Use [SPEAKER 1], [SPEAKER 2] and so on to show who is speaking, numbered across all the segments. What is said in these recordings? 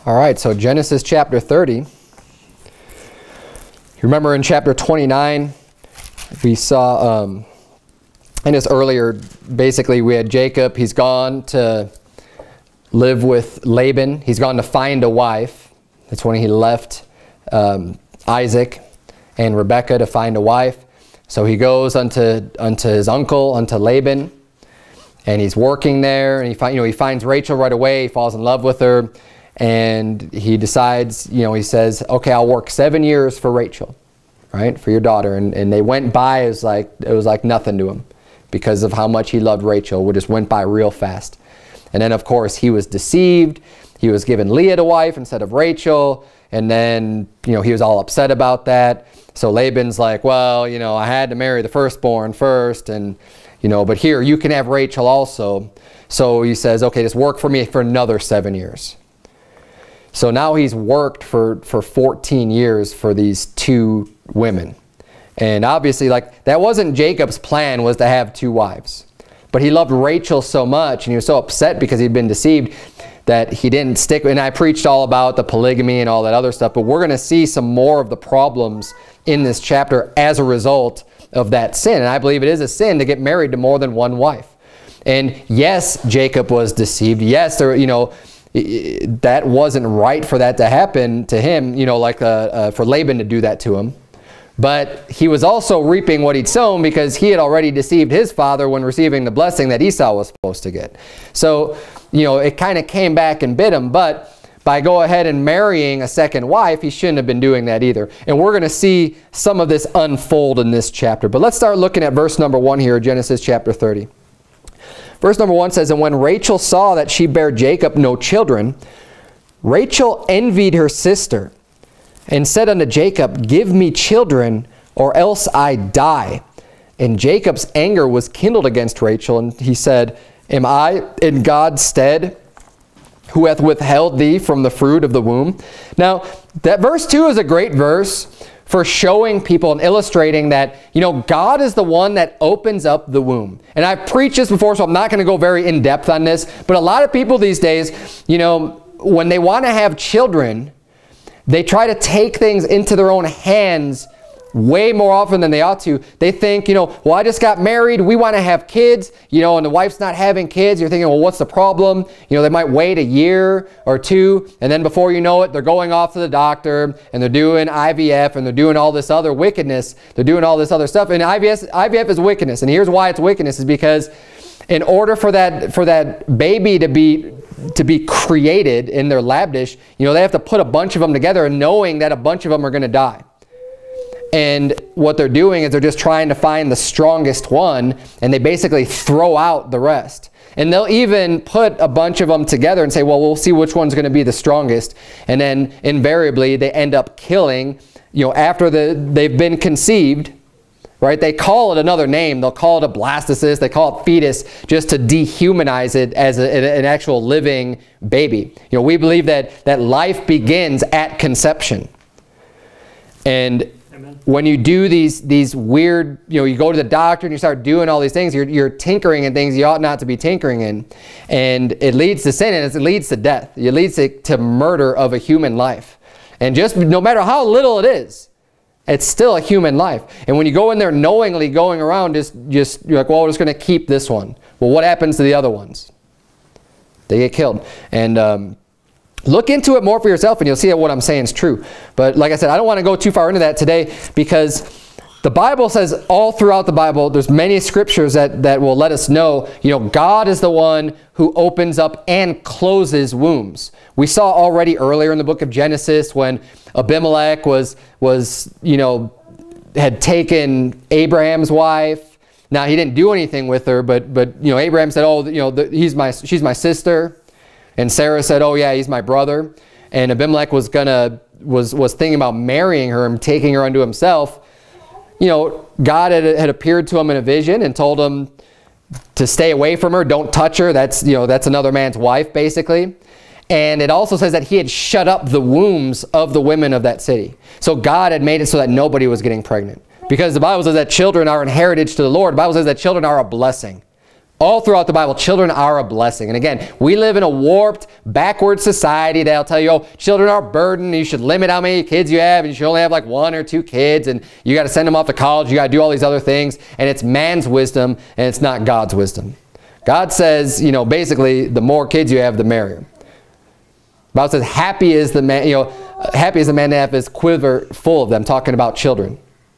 [SPEAKER 1] All right, so Genesis chapter 30. You remember in chapter 29, we saw, in this earlier, basically we had Jacob. He's gone to live with Laban. He's gone to find a wife. That's when he left Isaac and Rebekah to find a wife. So he goes unto his uncle, unto Laban, and he's working there. And he finds Rachel right away. He falls in love with her. And he decides, he says, okay, I'll work 7 years for Rachel, right, for your daughter. And they went by, it was like nothing to him because of how much he loved Rachel. It just went by real fast. And then, of course, he was deceived. He was given Leah to wife instead of Rachel. And then, he was all upset about that. So Laban's like, well, I had to marry the firstborn first. And, but here, you can have Rachel also. So he says, okay, just work for me for another 7 years. So now he's worked for 14 years for these two women. And obviously, that wasn't Jacob's plan, was to have two wives. But he loved Rachel so much, and he was so upset because he'd been deceived that he didn't stick. And I preached all about the polygamy and all that other stuff, but we're going to see some more of the problems in this chapter as a result of that sin. And I believe it is a sin to get married to more than one wife. And yes, Jacob was deceived. Yes, that wasn't right for that to happen to him, for Laban to do that to him. But he was also reaping what he'd sown because he had already deceived his father when receiving the blessing that Esau was supposed to get. So, it kind of came back and bit him. But by go ahead and marrying a second wife, he shouldn't have been doing that either. And we're going to see some of this unfold in this chapter. But let's start looking at verse number 1 here, Genesis chapter 30. Verse number 1 says, and when Rachel saw that she bare Jacob no children, Rachel envied her sister, and said unto Jacob, give me children, or else I die. And Jacob's anger was kindled against Rachel, and he said, am I in God's stead, who hath withheld thee from the fruit of the womb? Now, that verse 2 is a great verse for showing people and illustrating that, God is the one that opens up the womb. And I've preached this before, so I'm not going to go very in-depth on this. But a lot of people these days, when they want to have children, they try to take things into their own hands way more often than they ought to. They think, well, I just got married. We want to have kids, and the wife's not having kids. You're thinking, well, what's the problem? They might wait a year or two, and then before you know it, they're going off to the doctor, and they're doing IVF, and they're doing all this other wickedness. They're doing all this other stuff. And IVF is wickedness. And here's why it's wickedness, is because in order for that baby to be created in their lab dish, they have to put a bunch of them together, and knowing that a bunch of them are going to die. And what they're doing is they're just trying to find the strongest one, and they basically throw out the rest. And they'll even put a bunch of them together and say, well, we'll see which one's going to be the strongest. And then invariably they end up killing, after they've been conceived, right? They call it another name. They'll call it a blastocyst. They call it fetus, just to dehumanize it as an actual living baby. We believe that life begins at conception. And when you do these weird, you go to the doctor and you start doing all these things, you're tinkering in things you ought not to be tinkering in. And it leads to sin, and it leads to death. It leads to murder of a human life. And just no matter how little it is, it's still a human life. And when you go in there knowingly going around, you're like, well, we're just going to keep this one. Well, what happens to the other ones? They get killed. And look into it more for yourself, and you'll see that what I'm saying is true. But like I said, I don't want to go too far into that today, because the Bible says all throughout the Bible, there's many scriptures that will let us know, God is the one who opens up and closes wombs. We saw already earlier in the book of Genesis when Abimelech had taken Abraham's wife. Now, he didn't do anything with her, but Abraham said, oh, she's my sister. And Sarah said, oh yeah, he's my brother. And Abimelech was thinking about marrying her and taking her unto himself. God had appeared to him in a vision and told him to stay away from her, don't touch her. That's another man's wife, basically. And it also says that he had shut up the wombs of the women of that city. So God had made it so that nobody was getting pregnant. Because the Bible says that children are an heritage to the Lord. The Bible says that children are a blessing. All throughout the Bible, children are a blessing. And again, we live in a warped, backward society that'll tell you, oh, children are a burden. You should limit how many kids you have. And you should only have like 1 or 2 kids. And you got to send them off to college. You got to do all these other things. And it's man's wisdom, and it's not God's wisdom. God says, you know, basically, the more kids you have, the merrier. The Bible says, happy is the man, you know, happy is the man to have his quiver full of them, talking about children.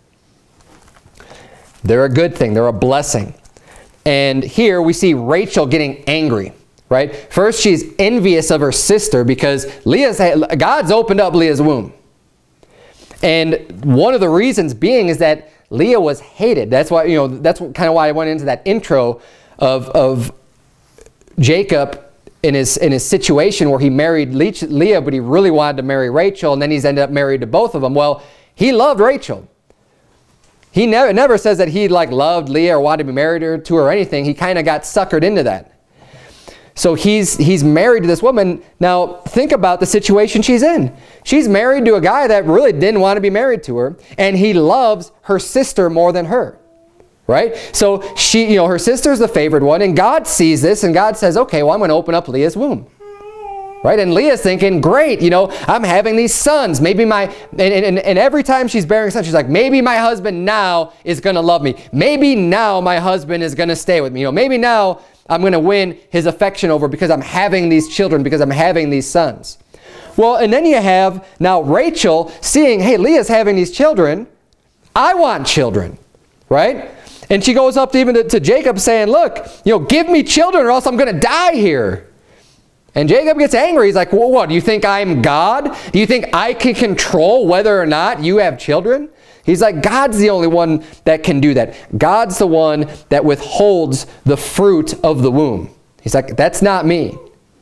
[SPEAKER 1] They're a good thing. They're a blessing. And here we see Rachel getting angry, right? First, she's envious of her sister because God's opened up Leah's womb. And one of the reasons being is that Leah was hated. That's why, you know, that's kind of why I went into that intro of Jacob in his situation where he married Leah, but he really wanted to marry Rachel, and then he's ended up married to both of them. Well, he loved Rachel. He never says that he like loved Leah or wanted to be married to her or anything. He kind of got suckered into that. So he's married to this woman. Now think about the situation she's in. She's married to a guy that really didn't want to be married to her, and he loves her sister more than her. Right? So she, you know, her sister's the favored one, and God sees this, and God says, okay, well, I'm going to open up Leah's womb. Right? And Leah's thinking, great, you know, I'm having these sons. Maybe and every time she's bearing a son, she's like, maybe my husband now is going to love me. Maybe now my husband is going to stay with me. You know, maybe now I'm going to win his affection over because I'm having these children, because I'm having these sons. Well, and then you have now Rachel seeing, hey, Leah's having these children. I want children. Right? And she goes up to Jacob saying, look, you know, give me children or else I'm going to die here. And Jacob gets angry. He's like, well, what, do you think I'm God? Do you think I can control whether or not you have children? He's like, God's the only one that can do that. God's the one that withholds the fruit of the womb. He's like, that's not me.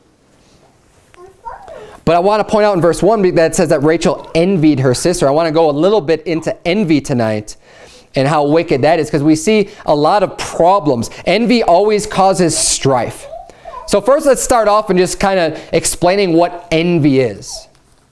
[SPEAKER 1] But I want to point out in verse 1 that says that Rachel envied her sister. I want to go a little bit into envy tonight and how wicked that is, because we see a lot of problems. Envy always causes strife. So first, let's start off and just kind of explaining what envy is.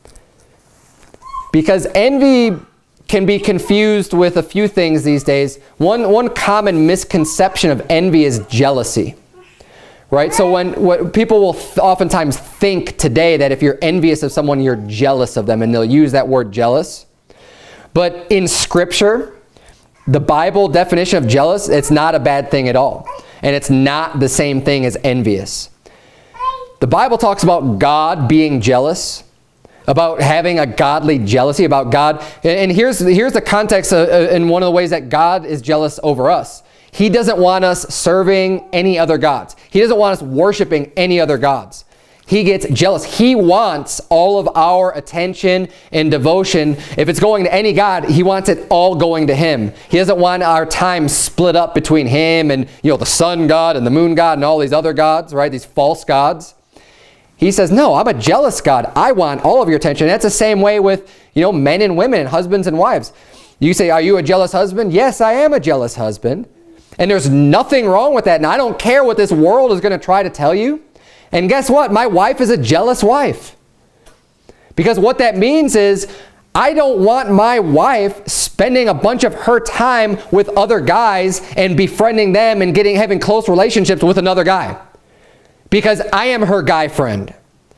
[SPEAKER 1] Because envy can be confused with a few things these days. One common misconception of envy is jealousy. Right? So what people will oftentimes think today that if you're envious of someone, you're jealous of them, and they'll use that word jealous. But in Scripture, the Bible definition of jealous, it's not a bad thing at all. And it's not the same thing as envious. The Bible talks about God being jealous, about having a godly jealousy, about God. And here's the context in one of the ways that God is jealous over us. He doesn't want us serving any other gods. He doesn't want us worshiping any other gods. He gets jealous. He wants all of our attention and devotion. If it's going to any god, he wants it all going to him. He doesn't want our time split up between him and, you know, the sun god and the moon god and all these other gods, right? These false gods. He says, no, I'm a jealous God. I want all of your attention. That's the same way with, you know, men and women and husbands and wives. You say, are you a jealous husband? Yes, I am a jealous husband. And there's nothing wrong with that. And I don't care what this world is going to try to tell you. And guess what? My wife is a jealous wife. Because what that means is I don't want my wife spending a bunch of her time with other guys and befriending them and having close relationships with another guy. Because I am her guy friend.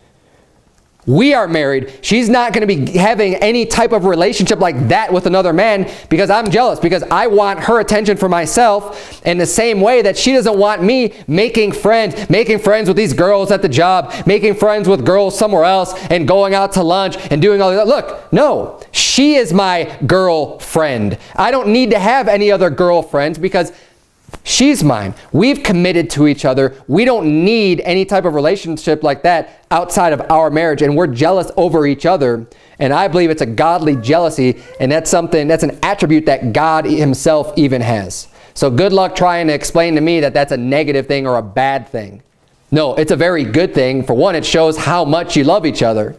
[SPEAKER 1] We are married. She's not going to be having any type of relationship like that with another man because I'm jealous, because I want her attention for myself in the same way that she doesn't want me making friends with these girls at the job, making friends with girls somewhere else and going out to lunch and doing all that. Look, no, she is my girlfriend. I don't need to have any other girlfriends because she's mine. We've committed to each other. We don't need any type of relationship like that outside of our marriage, and we're jealous over each other. And I believe it's a godly jealousy, and that's an attribute that God himself even has. So good luck trying to explain to me that that's a negative thing or a bad thing. No, it's a very good thing. For one, it shows how much you love each other.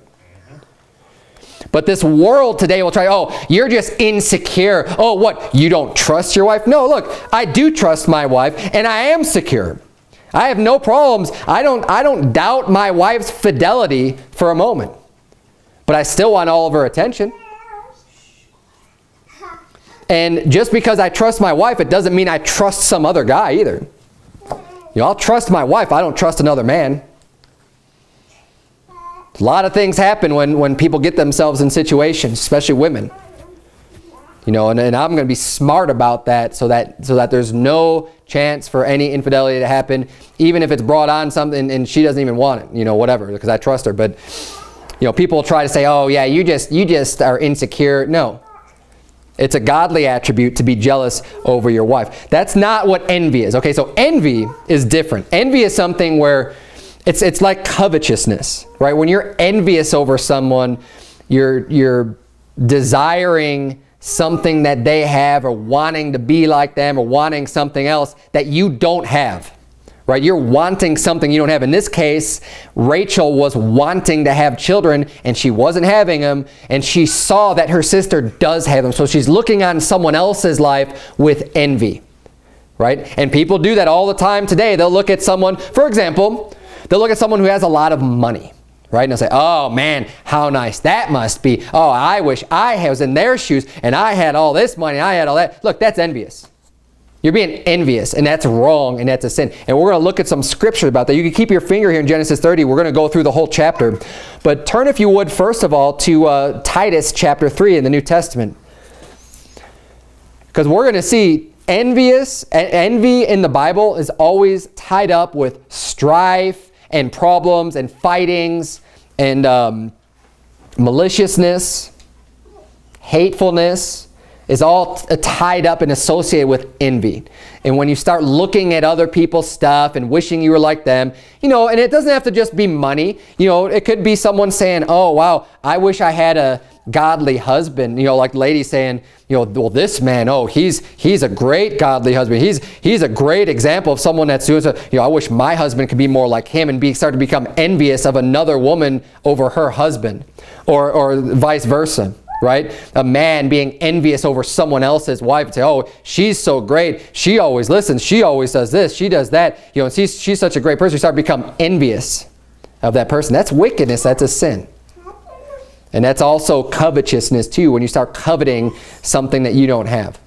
[SPEAKER 1] But this world today will try, oh, you're just insecure. Oh, what, you don't trust your wife? No, look, I do trust my wife, and I am secure. I have no problems. I don't doubt my wife's fidelity for a moment. But I still want all of her attention. And just because I trust my wife, it doesn't mean I trust some other guy either. You know, I'll trust my wife. I don't trust another man. A lot of things happen when people get themselves in situations, especially women. You know, and I'm going to be smart about that so that there's no chance for any infidelity to happen, even if it's brought on something and she doesn't even want it, you know, whatever, because I trust her. But, you know, people try to say, oh yeah, you just are insecure. No. It's a godly attribute to be jealous over your wife. That's not what envy is. Okay, so envy is different. Envy is something where it's like covetousness, right? When you're envious over someone, you're desiring something that they have, or wanting to be like them, or wanting something else that you don't have, right? You're wanting something you don't have. In this case, Rachel was wanting to have children and she wasn't having them, and she saw that her sister does have them. So she's looking on someone else's life with envy, right? And people do that all the time today. They'll look at someone, for example, they'll look at someone who has a lot of money, right? And they'll say, oh man, how nice that must be. Oh, I wish I was in their shoes and I had all this money, I had all that. Look, that's envious. You're being envious, and that's wrong, and that's a sin. And we're going to look at some scripture about that. You can keep your finger here in Genesis 30. We're going to go through the whole chapter. But turn, if you would, first of all, to Titus chapter 3 in the New Testament. Because we're going to see envy in the Bible is always tied up with strife and problems and fightings and maliciousness, hatefulness. Is all tied up and associated with envy. And when you start looking at other people's stuff and wishing you were like them, you know, and it doesn't have to just be money. You know, it could be someone saying, oh, wow, I wish I had a godly husband. You know, like ladies saying, you know, well, this man, oh, he's a great godly husband. He's a great example of someone that's doing so. You know, I wish my husband could be more like him, and start to become envious of another woman over her husband, or vice versa. Right? A man being envious over someone else's wife and say, oh, she's so great. She always listens. She always does this. She does that. You know, she's such a great person. You start to become envious of that person. That's wickedness. That's a sin. And that's also covetousness too, when you start coveting something that you don't have.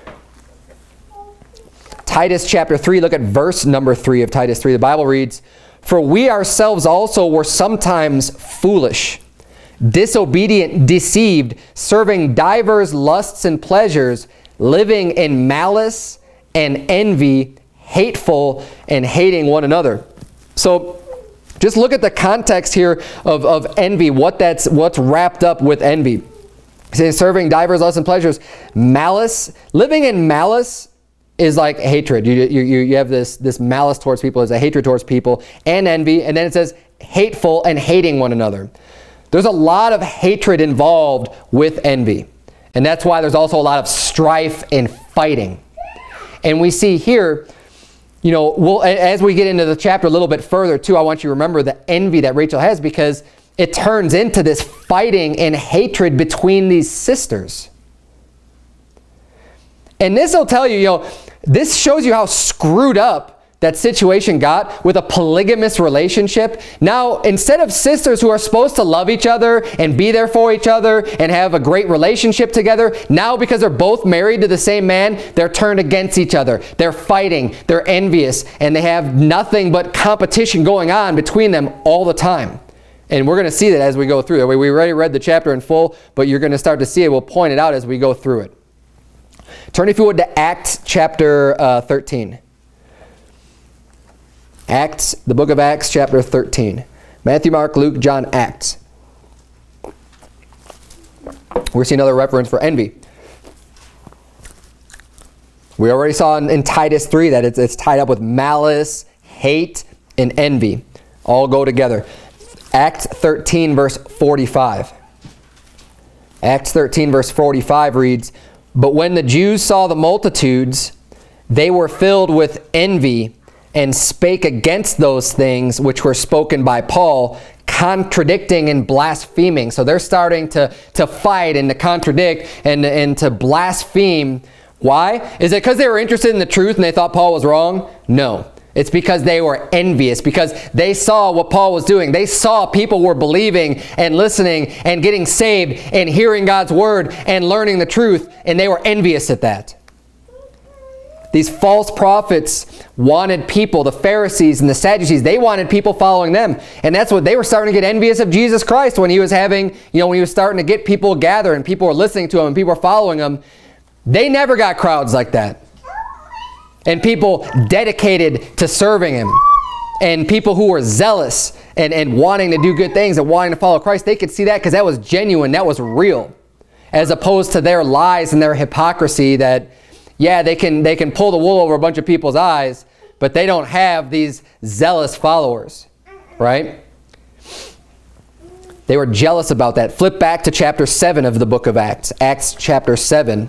[SPEAKER 1] Titus chapter 3, look at verse number 3 of Titus 3. The Bible reads, for we ourselves also were sometimes foolish, disobedient, deceived, serving divers lusts and pleasures, living in malice and envy, hateful and hating one another. So just look at the context here of envy, what's wrapped up with envy. It says serving divers lusts and pleasures, malice. Living in malice is like hatred. You have this malice towards people, is a hatred towards people, and envy. And then it says hateful and hating one another. There's a lot of hatred involved with envy. And that's why there's also a lot of strife and fighting. And we see here, you know, as we get into the chapter a little bit further too, I want you to remember the envy that Rachel has, because it turns into this fighting and hatred between these sisters. And this will tell you, you know, this shows you how screwed up that situation got with a polygamous relationship. Now, instead of sisters who are supposed to love each other and be there for each other and have a great relationship together, now because they're both married to the same man, they're turned against each other. They're fighting, they're envious, and they have nothing but competition going on between them all the time. And we're going to see that as we go through it. We already read the chapter in full, but you're going to start to see it. We'll point it out as we go through it. Turn, if you would, to Acts chapter 13. Acts, the book of Acts, chapter 13. Matthew, Mark, Luke, John, Acts. We're seeing another reference for envy. We already saw in Titus 3 that it's tied up with malice, hate, and envy. All go together. Acts 13, verse 45. Acts 13, verse 45 reads, but when the Jews saw the multitudes, they were filled with envy, and spake against those things which were spoken by Paul, contradicting and blaspheming. So they're starting to fight and to contradict and to blaspheme. Why? Is it because they were interested in the truth and they thought Paul was wrong? No. It's because they were envious, because they saw what Paul was doing. They saw people were believing and listening and getting saved and hearing God's word and learning the truth, and they were envious at that. These false prophets wanted people, the Pharisees and the Sadducees, they wanted people following them. And that's what they were starting to get envious of Jesus Christ when he was having, when he was starting to get people gathered and people were listening to him and people were following him. They never got crowds like that. And people dedicated to serving him. And people who were zealous and wanting to do good things and wanting to follow Christ, they could see that because that was genuine, that was real. As opposed to their lies and their hypocrisy that, yeah, they can pull the wool over a bunch of people's eyes, but they don't have these zealous followers, right? They were jealous about that. Flip back to chapter 7 of the book of Acts. Acts chapter 7.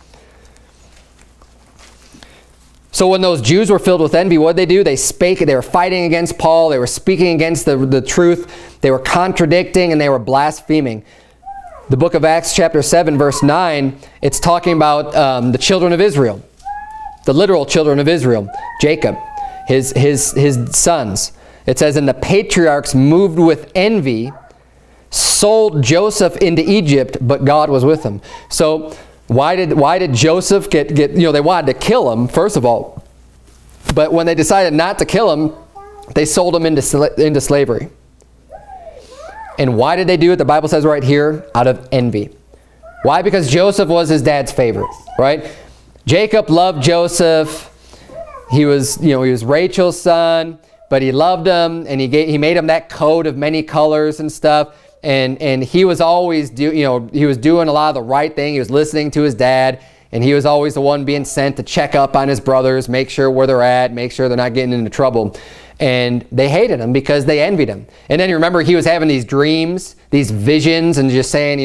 [SPEAKER 1] So when those Jews were filled with envy, what did they do? They spake, they were fighting against Paul, they were speaking against the truth, they were contradicting, and they were blaspheming. The book of Acts chapter 7 verse 9, it's talking about the children of Israel, the literal children of Israel, Jacob, his sons. It says, and the patriarchs moved with envy, sold Joseph into Egypt, but God was with him. So why did Joseph get they wanted to kill him, first of all, but when they decided not to kill him, they sold him into slavery. And why did they do it? The Bible says right here, out of envy. Why? Because Joseph was his dad's favorite, right? Jacob loved Joseph. He was Rachel's son, but he loved him, and he made him that coat of many colors and stuff. And he was always he was doing a lot of the right thing. He was listening to his dad, and he was always the one being sent to check up on his brothers, make sure where they're at, make sure they're not getting into trouble. And they hated him because they envied him. And then you remember he was having these dreams, these visions, and just saying,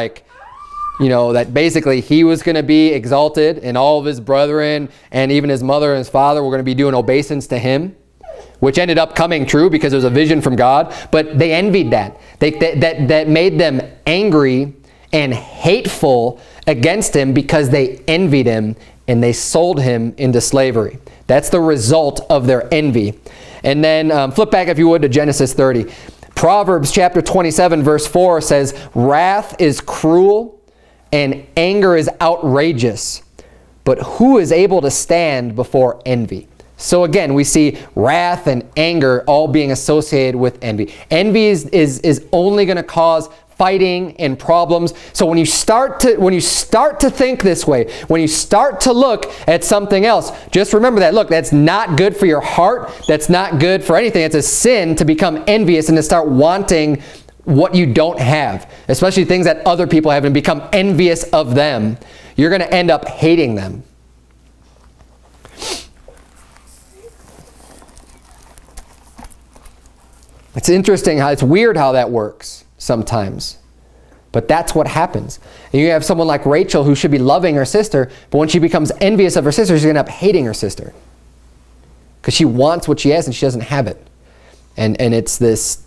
[SPEAKER 1] that basically he was going to be exalted, and all of his brethren and even his mother and his father were going to be doing obeisance to him, which ended up coming true because it was a vision from God. But they envied that. That made them angry and hateful against him because they envied him, and they sold him into slavery. That's the result of their envy. And then flip back, if you would, to Genesis 30. Proverbs chapter 27 verse 4 says, wrath is cruel and anger is outrageous, but who is able to stand before envy? So again, we see wrath and anger all being associated with envy. Envy is only going to cause fighting and problems. So when you start to think this way, when you start to look at something else, just remember that, look, that's not good for your heart. That's not good for anything. It's a sin to become envious and to start wanting what you don't have, especially things that other people have, and become envious of them. You're going to end up hating them. It's interesting how, it's weird how that works sometimes. But that's what happens. And you have someone like Rachel who should be loving her sister, but when she becomes envious of her sister, she's going to end up hating her sister. Because she wants what she has and she doesn't have it. And it's this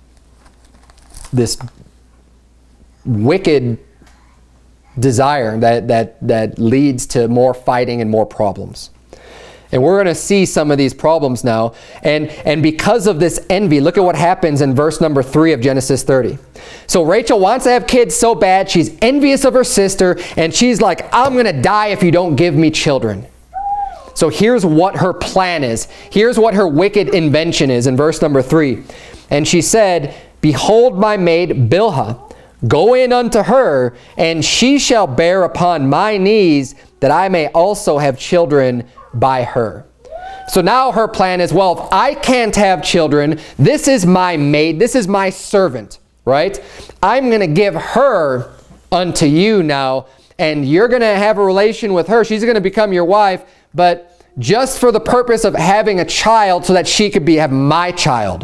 [SPEAKER 1] wicked desire that leads to more fighting and more problems. And we're going to see some of these problems now. And because of this envy, look at what happens in verse number 3 of Genesis 30. So Rachel wants to have kids so bad, she's envious of her sister, and she's like, I'm going to die if you don't give me children. So here's what her plan is. Here's what her wicked invention is in verse number 3. And she said, behold my maid Bilhah, go in unto her, and she shall bear upon my knees, that I may also have children by her. So now her plan is, well, if I can't have children, this is my maid, this is my servant, right? I'm going to give her unto you now, and you're going to have a relation with her. She's going to become your wife, but just for the purpose of having a child so that she could have my child.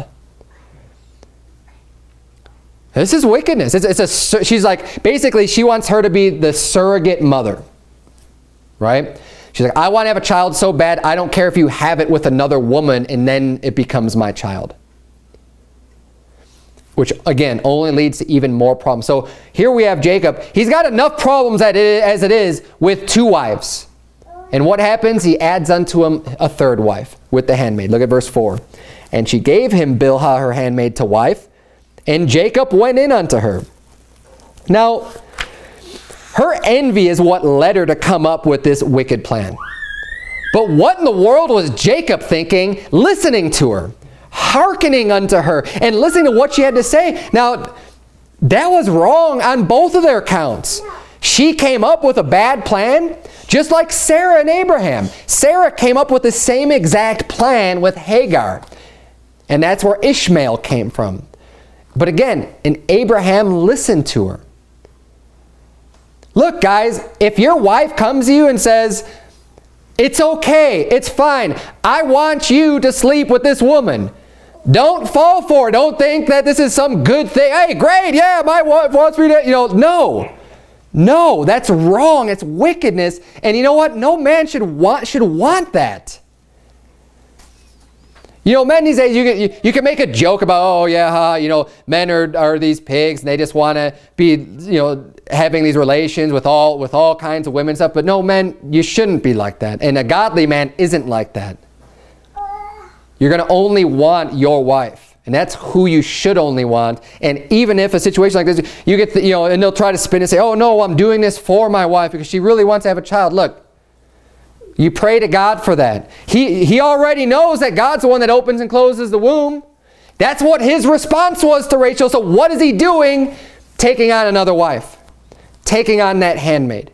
[SPEAKER 1] This is wickedness. She's like, basically, she wants her to be the surrogate mother, right? She's like, I want to have a child so bad, I don't care if you have it with another woman, and then it becomes my child. Which, again, only leads to even more problems. So here we have Jacob. He's got enough problems as it is with 2 wives. And what happens? He adds unto him a 3rd wife with the handmaid. Look at verse 4. And she gave him Bilhah, her handmaid, to wife, and Jacob went in unto her. Now, her envy is what led her to come up with this wicked plan. But what in the world was Jacob thinking, listening to her, hearkening unto her, and listening to what she had to say? Now, that was wrong on both of their accounts. She came up with a bad plan, just like Sarah and Abraham. Sarah came up with the same exact plan with Hagar. And that's where Ishmael came from. But again, and Abraham listened to her. Look, guys, if your wife comes to you and says, it's okay, it's fine, I want you to sleep with this woman, don't fall for it. Don't think that this is some good thing. Hey, great, yeah, my wife wants me to, no. No, that's wrong. It's wickedness. And you know what? No man should want that. Men these days, you can make a joke about, oh yeah, men are these pigs and they just want to be, having these relations with all kinds of women and stuff. But no, men, you shouldn't be like that. And a godly man isn't like that. You're going to only want your wife. And that's who you should only want. And even if a situation like this, you get, and they'll try to spin and say, oh no, I'm doing this for my wife because she really wants to have a child. Look, you pray to God for that. He already knows that God's the one that opens and closes the womb. That's what his response was to Rachel. So what is he doing? Taking on another wife. Taking on that handmaid.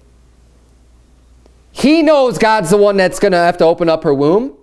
[SPEAKER 1] He knows God's the one that's going to have to open up her womb.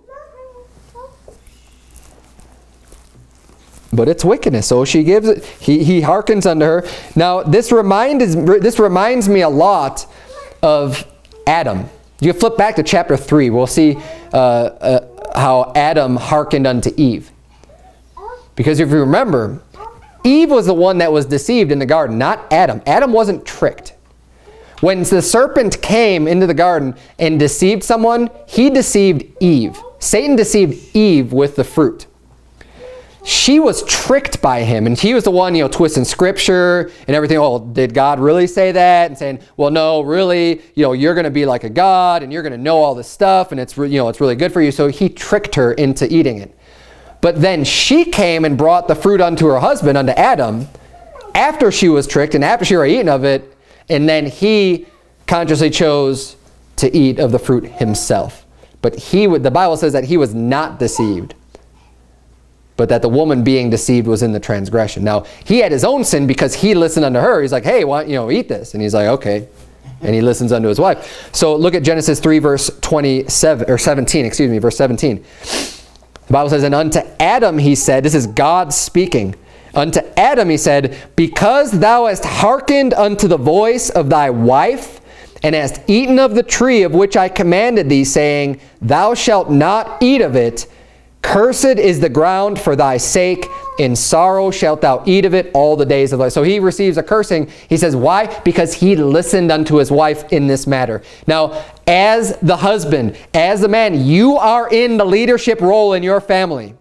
[SPEAKER 1] But it's wickedness. So she gives it. He hearkens unto her. Now this reminds me a lot of Adam. You flip back to chapter 3. We'll see how Adam hearkened unto Eve. Because if you remember, Eve was the one that was deceived in the garden, not Adam. Adam wasn't tricked. When the serpent came into the garden and deceived someone, he deceived Eve. Satan deceived Eve with the fruit. She was tricked by him, and he was the one, twisting scripture and everything. Oh, did God really say that? And saying, well, no, really, you're going to be like a god, and you're going to know all this stuff, and it's really good for you. So he tricked her into eating it. But then she came and brought the fruit unto her husband, unto Adam, after she was tricked and after she had eaten of it, and then he consciously chose to eat of the fruit himself. But the Bible says that he was not deceived, but that the woman being deceived was in the transgression. Now, he had his own sin because he listened unto her. He's like, hey, why don't eat this? And he's like, okay. And he listens unto his wife. So look at Genesis 3, verse 17, verse 17. The Bible says, and unto Adam he said, this is God speaking. Unto Adam he said, because thou hast hearkened unto the voice of thy wife, and hast eaten of the tree of which I commanded thee, saying, thou shalt not eat of it, cursed is the ground for thy sake, in sorrow shalt thou eat of it all the days of thy life. So he receives a cursing. He says, why? Because he listened unto his wife in this matter. Now, as the husband, as the man, you are in the leadership role in your family.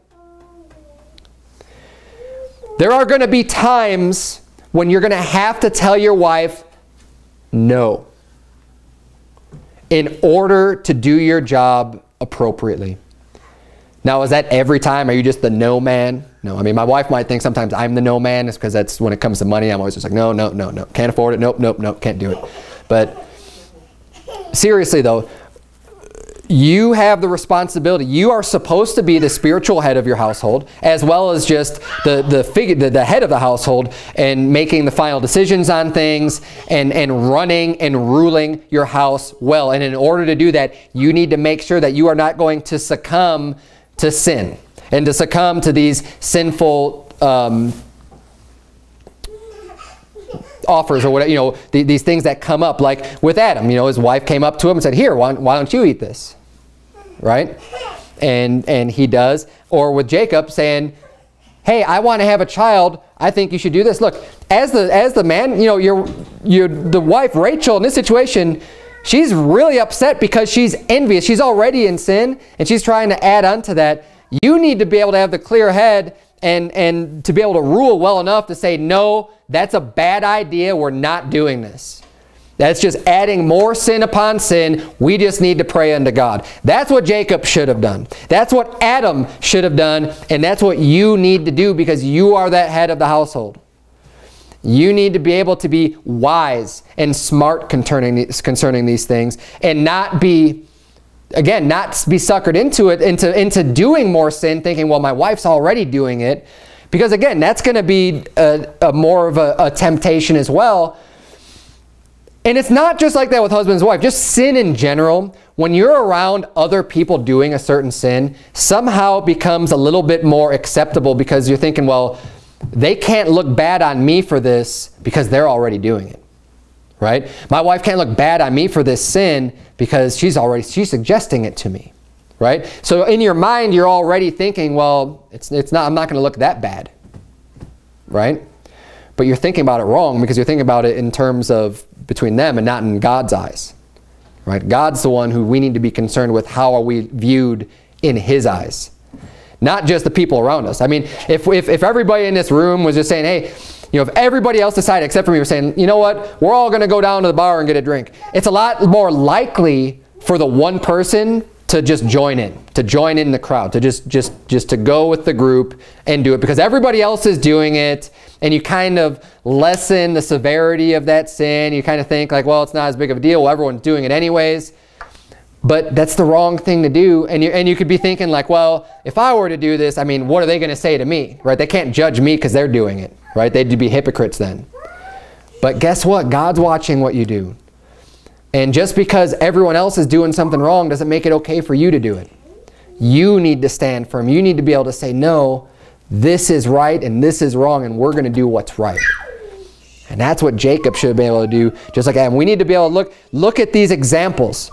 [SPEAKER 1] There are going to be times when you're going to have to tell your wife no in order to do your job appropriately. Now, is that every time? Are you just the no man? No. I mean, my wife might think sometimes I'm the no man. It's because that's when it comes to money. I'm always just like, no, no, no, no. Can't afford it. Nope, nope, nope. Can't do it. But seriously, though, you have the responsibility. You are supposed to be the spiritual head of your household, as well as just the head of the household, and making the final decisions on things, and running and ruling your house well. And in order to do that, you need to make sure that you are not going to succumb to sin and to succumb to these sinful offers or whatever, these things that come up. Like with Adam, his wife came up to him and said, here, why don't you eat this? Right? And he does. Or with Jacob saying, hey, I want to have a child. I think you should do this. Look, as the man, the wife, Rachel, in this situation, she's really upset because she's envious. She's already in sin, and she's trying to add on to that. You need to be able to have the clear head and to be able to rule well enough to say, no, that's a bad idea. We're not doing this. That's just adding more sin upon sin. We just need to pray unto God. That's what Jacob should have done. That's what Adam should have done, and that's what you need to do because you are that head of the household. You need to be able to be wise and smart concerning these things, and not be again, not be suckered into it, into doing more sin, thinking, well, my wife's already doing it. Because again, that's going to be more of a temptation as well. And it's not just like that with husband and wife, just sin in general. When you're around other people doing a certain sin, somehow it becomes a little bit more acceptable because you're thinking, well, they can't look bad on me for this because they're already doing it, right? My wife can't look bad on me for this sin because she's suggesting it to me, right? So in your mind, you're already thinking, well, I'm not going to look that bad, right? But you're thinking about it wrong because you're thinking about it in terms of between them and not in God's eyes, right? God's the one who we need to be concerned with. How are we viewed in His eyes? Not just the people around us. I mean, if everybody in this room was just saying, hey, if everybody else decided, except for me, were saying, you know what, we're all going to go down to the bar and get a drink. It's a lot more likely for the one person to just join in the crowd, to just to go with the group and do it because everybody else is doing it, and you kind of lessen the severity of that sin. You kind of think like, well, it's not as big of a deal. Well, everyone's doing it anyways. But that's the wrong thing to do. And you could be thinking like, well, if I were to do this, I mean, what are they going to say to me, right? They can't judge me because they're doing it, right? They'd be hypocrites then. But guess what? God's watching what you do. And just because everyone else is doing something wrong doesn't make it okay for you to do it. You need to stand firm. You need to be able to say, no, this is right and this is wrong, and we're going to do what's right. And that's what Jacob should be able to do, just like Adam. We need to be able to look at these examples.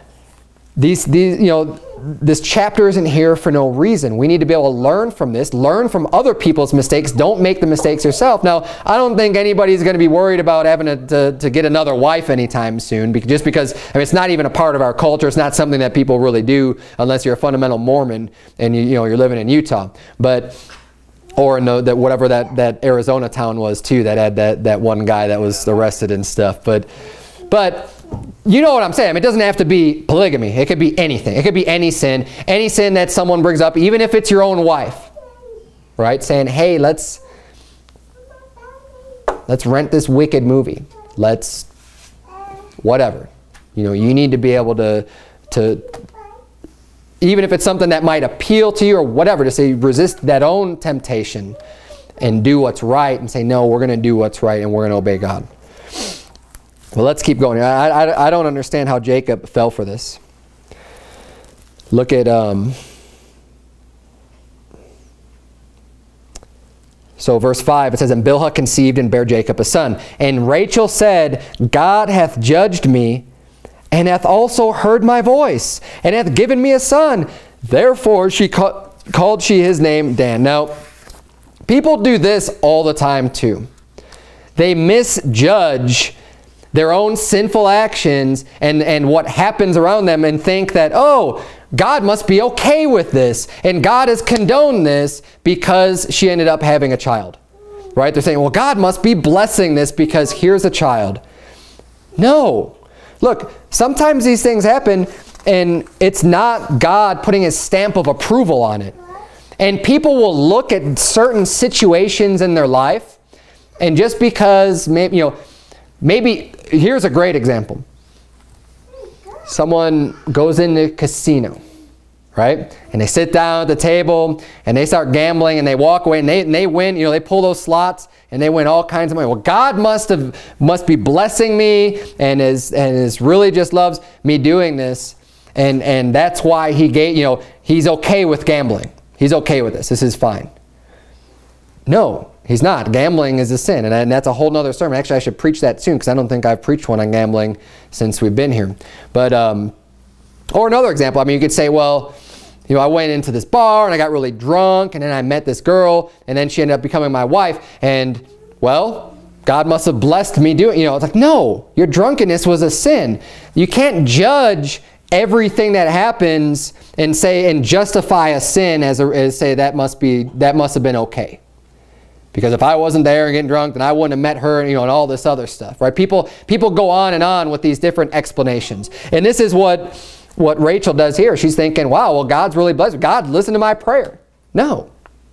[SPEAKER 1] This chapter isn't here for no reason. We need to be able to learn from this, learn from other people's mistakes. Don't make the mistakes yourself. Now, I don't think anybody's going to be worried about having to get another wife anytime soon, just because it's not even a part of our culture. It's not something that people really do unless you're a fundamental Mormon and you're living in Utah, or in whatever that Arizona town was too that had that one guy that was arrested and stuff. But you know what I'm saying. It doesn't have to be polygamy. It could be anything. It could be any sin that someone brings up, even if it's your own wife, right? Saying, hey, let's rent this wicked movie. Let's whatever. You need to be able to even if it's something that might appeal to you or whatever, to say resist that own temptation and do what's right and say, no, we're going to do what's right and we're going to obey God. Well, let's keep going. I don't understand how Jacob fell for this. Look at, so verse 5, it says, and Bilhah conceived and bare Jacob a son. And Rachel said, God hath judged me, and hath also heard my voice, and hath given me a son. Therefore she called she his name Dan. Now, people do this all the time too. They misjudge their own sinful actions and what happens around them and think that, oh, God must be okay with this, and God has condoned this because she ended up having a child. Right? They're saying, well, God must be blessing this because here's a child. No. Look, sometimes these things happen and it's not God putting His stamp of approval on it. And people will look at certain situations in their life, and just because maybe here's a great example. Someone goes into a casino, right? And they sit down at the table and they start gambling and they walk away and they win. They pull those slots and they win all kinds of money. Well, God must be blessing me and is really just loves me doing this, and that's why He gave. He's okay with gambling. He's okay with this. This is fine. No. He's not. Gambling is a sin, and that's a whole nother sermon. Actually, I should preach that soon because I don't think I've preached one on gambling since we've been here. But or another example, I mean, you could say, well, I went into this bar and I got really drunk, and then I met this girl, and then she ended up becoming my wife, and well, God must have blessed me doing. It's like, no, your drunkenness was a sin. You can't judge everything that happens and justify a sin as say that must have been okay. Because if I wasn't there and getting drunk, then I wouldn't have met her, and all this other stuff, right? People go on and on with these different explanations. And this is what Rachel does here. She's thinking, wow, well, God's really blessed. God, listen to my prayer. No.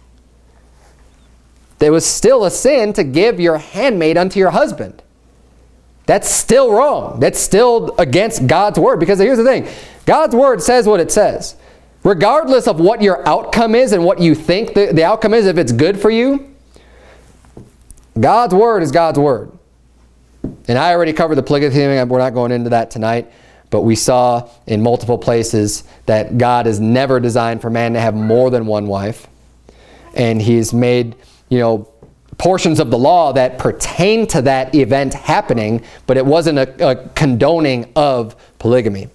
[SPEAKER 1] There was still a sin to give your handmaid unto your husband. That's still wrong. That's still against God's word. Because here's the thing. God's word says what it says. Regardless of what your outcome is and what you think the outcome is, if it's good for you, God's word is God's word. And I already covered the polygamy thing. We're not going into that tonight. But we saw in multiple places that God has never designed for man to have more than one wife. And he's made, portions of the law that pertain to that event happening, but it wasn't a condoning of polygamy.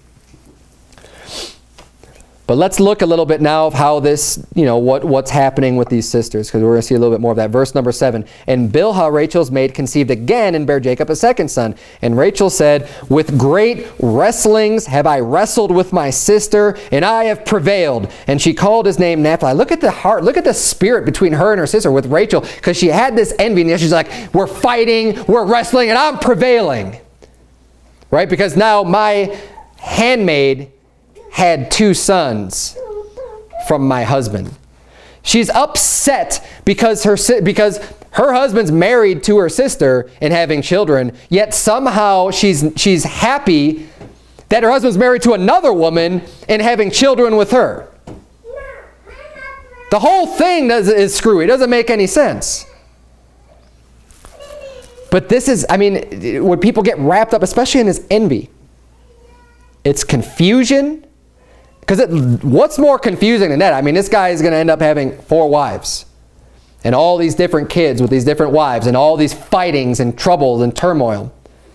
[SPEAKER 1] But let's look a little bit now of how this, what's happening with these sisters, because we're going to see a little bit more of that. Verse number 7. And Bilhah, Rachel's maid, conceived again and bare Jacob a second son. And Rachel said, with great wrestlings have I wrestled with my sister, and I have prevailed. And she called his name Naphtali. Look at the heart, look at the spirit between her and her sister with Rachel, because she had this envy, and she's like, we're fighting, we're wrestling, and I'm prevailing. Right? Because now my handmaid had 2 sons from my husband. She's upset because her husband's married to her sister and having children, yet somehow she's happy that her husband's married to another woman and having children with her. The whole thing is screwy. It doesn't make any sense. But this is, when people get wrapped up, especially in this envy, it's confusion. Because what's more confusing than that? This guy is going to end up having 4 wives. And all these different kids with these different wives. And all these fightings and troubles and turmoil.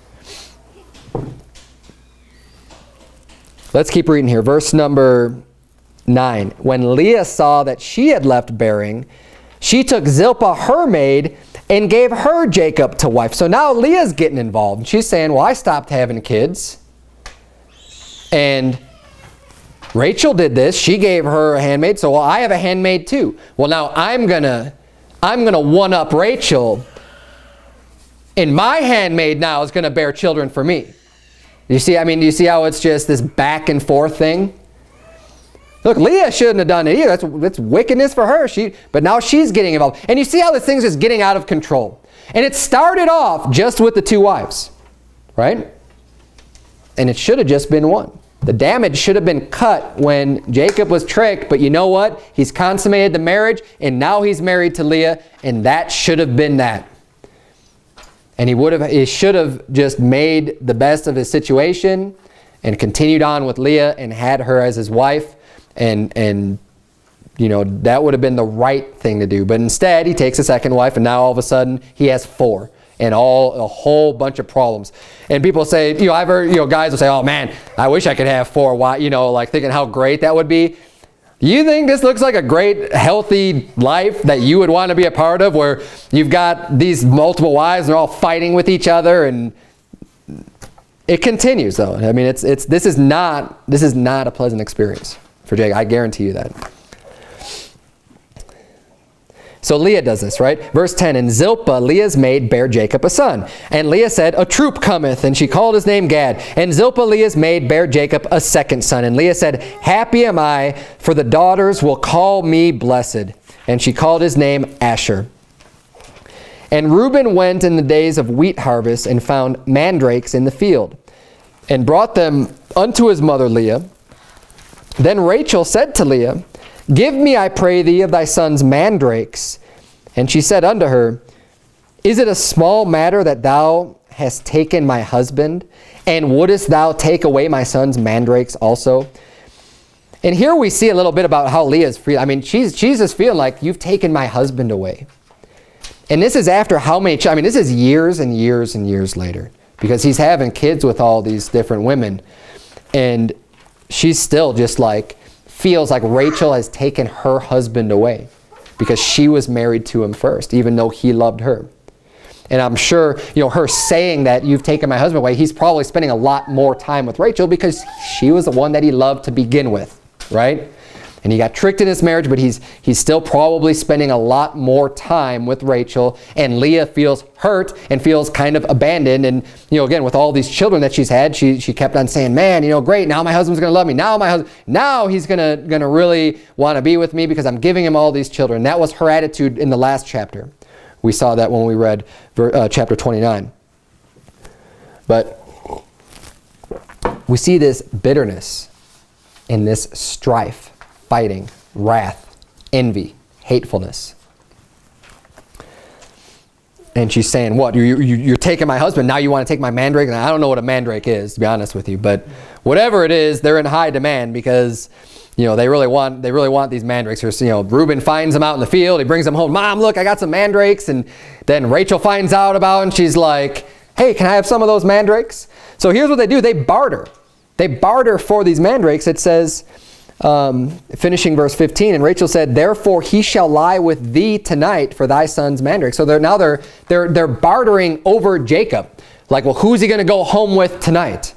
[SPEAKER 1] Let's keep reading here. Verse number 9. When Leah saw that she had left bearing, she took Zilpah her maid and gave her Jacob to wife. So now Leah's getting involved. She's saying, well, I stopped having kids. And Rachel did this. She gave her a handmaid, so well, I have a handmaid too. Well, now I'm gonna one-up Rachel, and my handmaid now is gonna bear children for me. You see, do you see how it's just this back and forth thing? Look, Leah shouldn't have done it either. That's wickedness for her. But now she's getting involved. And you see how this thing's just getting out of control. And it started off just with the 2 wives, right? And it should have just been one. The damage should have been cut when Jacob was tricked, but you know what? He's consummated the marriage, and now he's married to Leah, and that should have been that. And he should have just made the best of his situation and continued on with Leah and had her as his wife, and that would have been the right thing to do. But instead, he takes a second wife, and now all of a sudden he has 4. And a whole bunch of problems. And people say, I've heard, guys will say, oh man, I wish I could have 4 wives, like thinking how great that would be. You think this looks like a great, healthy life that you would want to be a part of, where you've got these multiple wives and they're all fighting with each other? And it continues though. This is not a pleasant experience for Jacob. I guarantee you that. So Leah does this, right? Verse 10, and Zilpah, Leah's maid, bare Jacob a son. And Leah said, a troop cometh, and she called his name Gad. And Zilpah, Leah's maid, bare Jacob a second son. And Leah said, happy am I, for the daughters will call me blessed. And she called his name Asher. And Reuben went in the days of wheat harvest, and found mandrakes in the field, and brought them unto his mother Leah. Then Rachel said to Leah, give me, I pray thee, of thy son's mandrakes. And she said unto her, is it a small matter that thou hast taken my husband? And wouldest thou take away my son's mandrakes also? And here we see a little bit about how Leah's feeling. She's just feeling like, you've taken my husband away. And this is after how many, this is years and years and years later. Because he's having kids with all these different women. And she's still just like, feels like Rachel has taken her husband away because she was married to him first, even though he loved her. And I'm sure, her saying that you've taken my husband away, he's probably spending a lot more time with Rachel because she was the one that he loved to begin with, right? And he got tricked in his marriage, but he's still probably spending a lot more time with Rachel. And Leah feels hurt and feels kind of abandoned. And, again, with all these children that she's had, she kept on saying, man, great, now my husband's going to love me. Now he's going to really want to be with me because I'm giving him all these children. That was her attitude in the last chapter. We saw that when we read chapter 29. But we see this bitterness in this strife, fighting, wrath, envy, hatefulness. And she's saying, what, you're taking my husband, now you want to take my mandrake? And I don't know what a mandrake is, to be honest with you, but whatever it is, they're in high demand because, you know, they really want these mandrakes. Or, you know, Reuben finds them out in the field, he brings them home. Mom, look, I got some mandrakes. And then Rachel finds out about it, and she's like, hey, can I have some of those mandrakes? So here's what they do, they barter. They barter for these mandrakes. It says, finishing verse 15, and Rachel said, therefore he shall lie with thee tonight for thy son's mandrake. So they're bartering over Jacob. Like, well, who's he going to go home with tonight?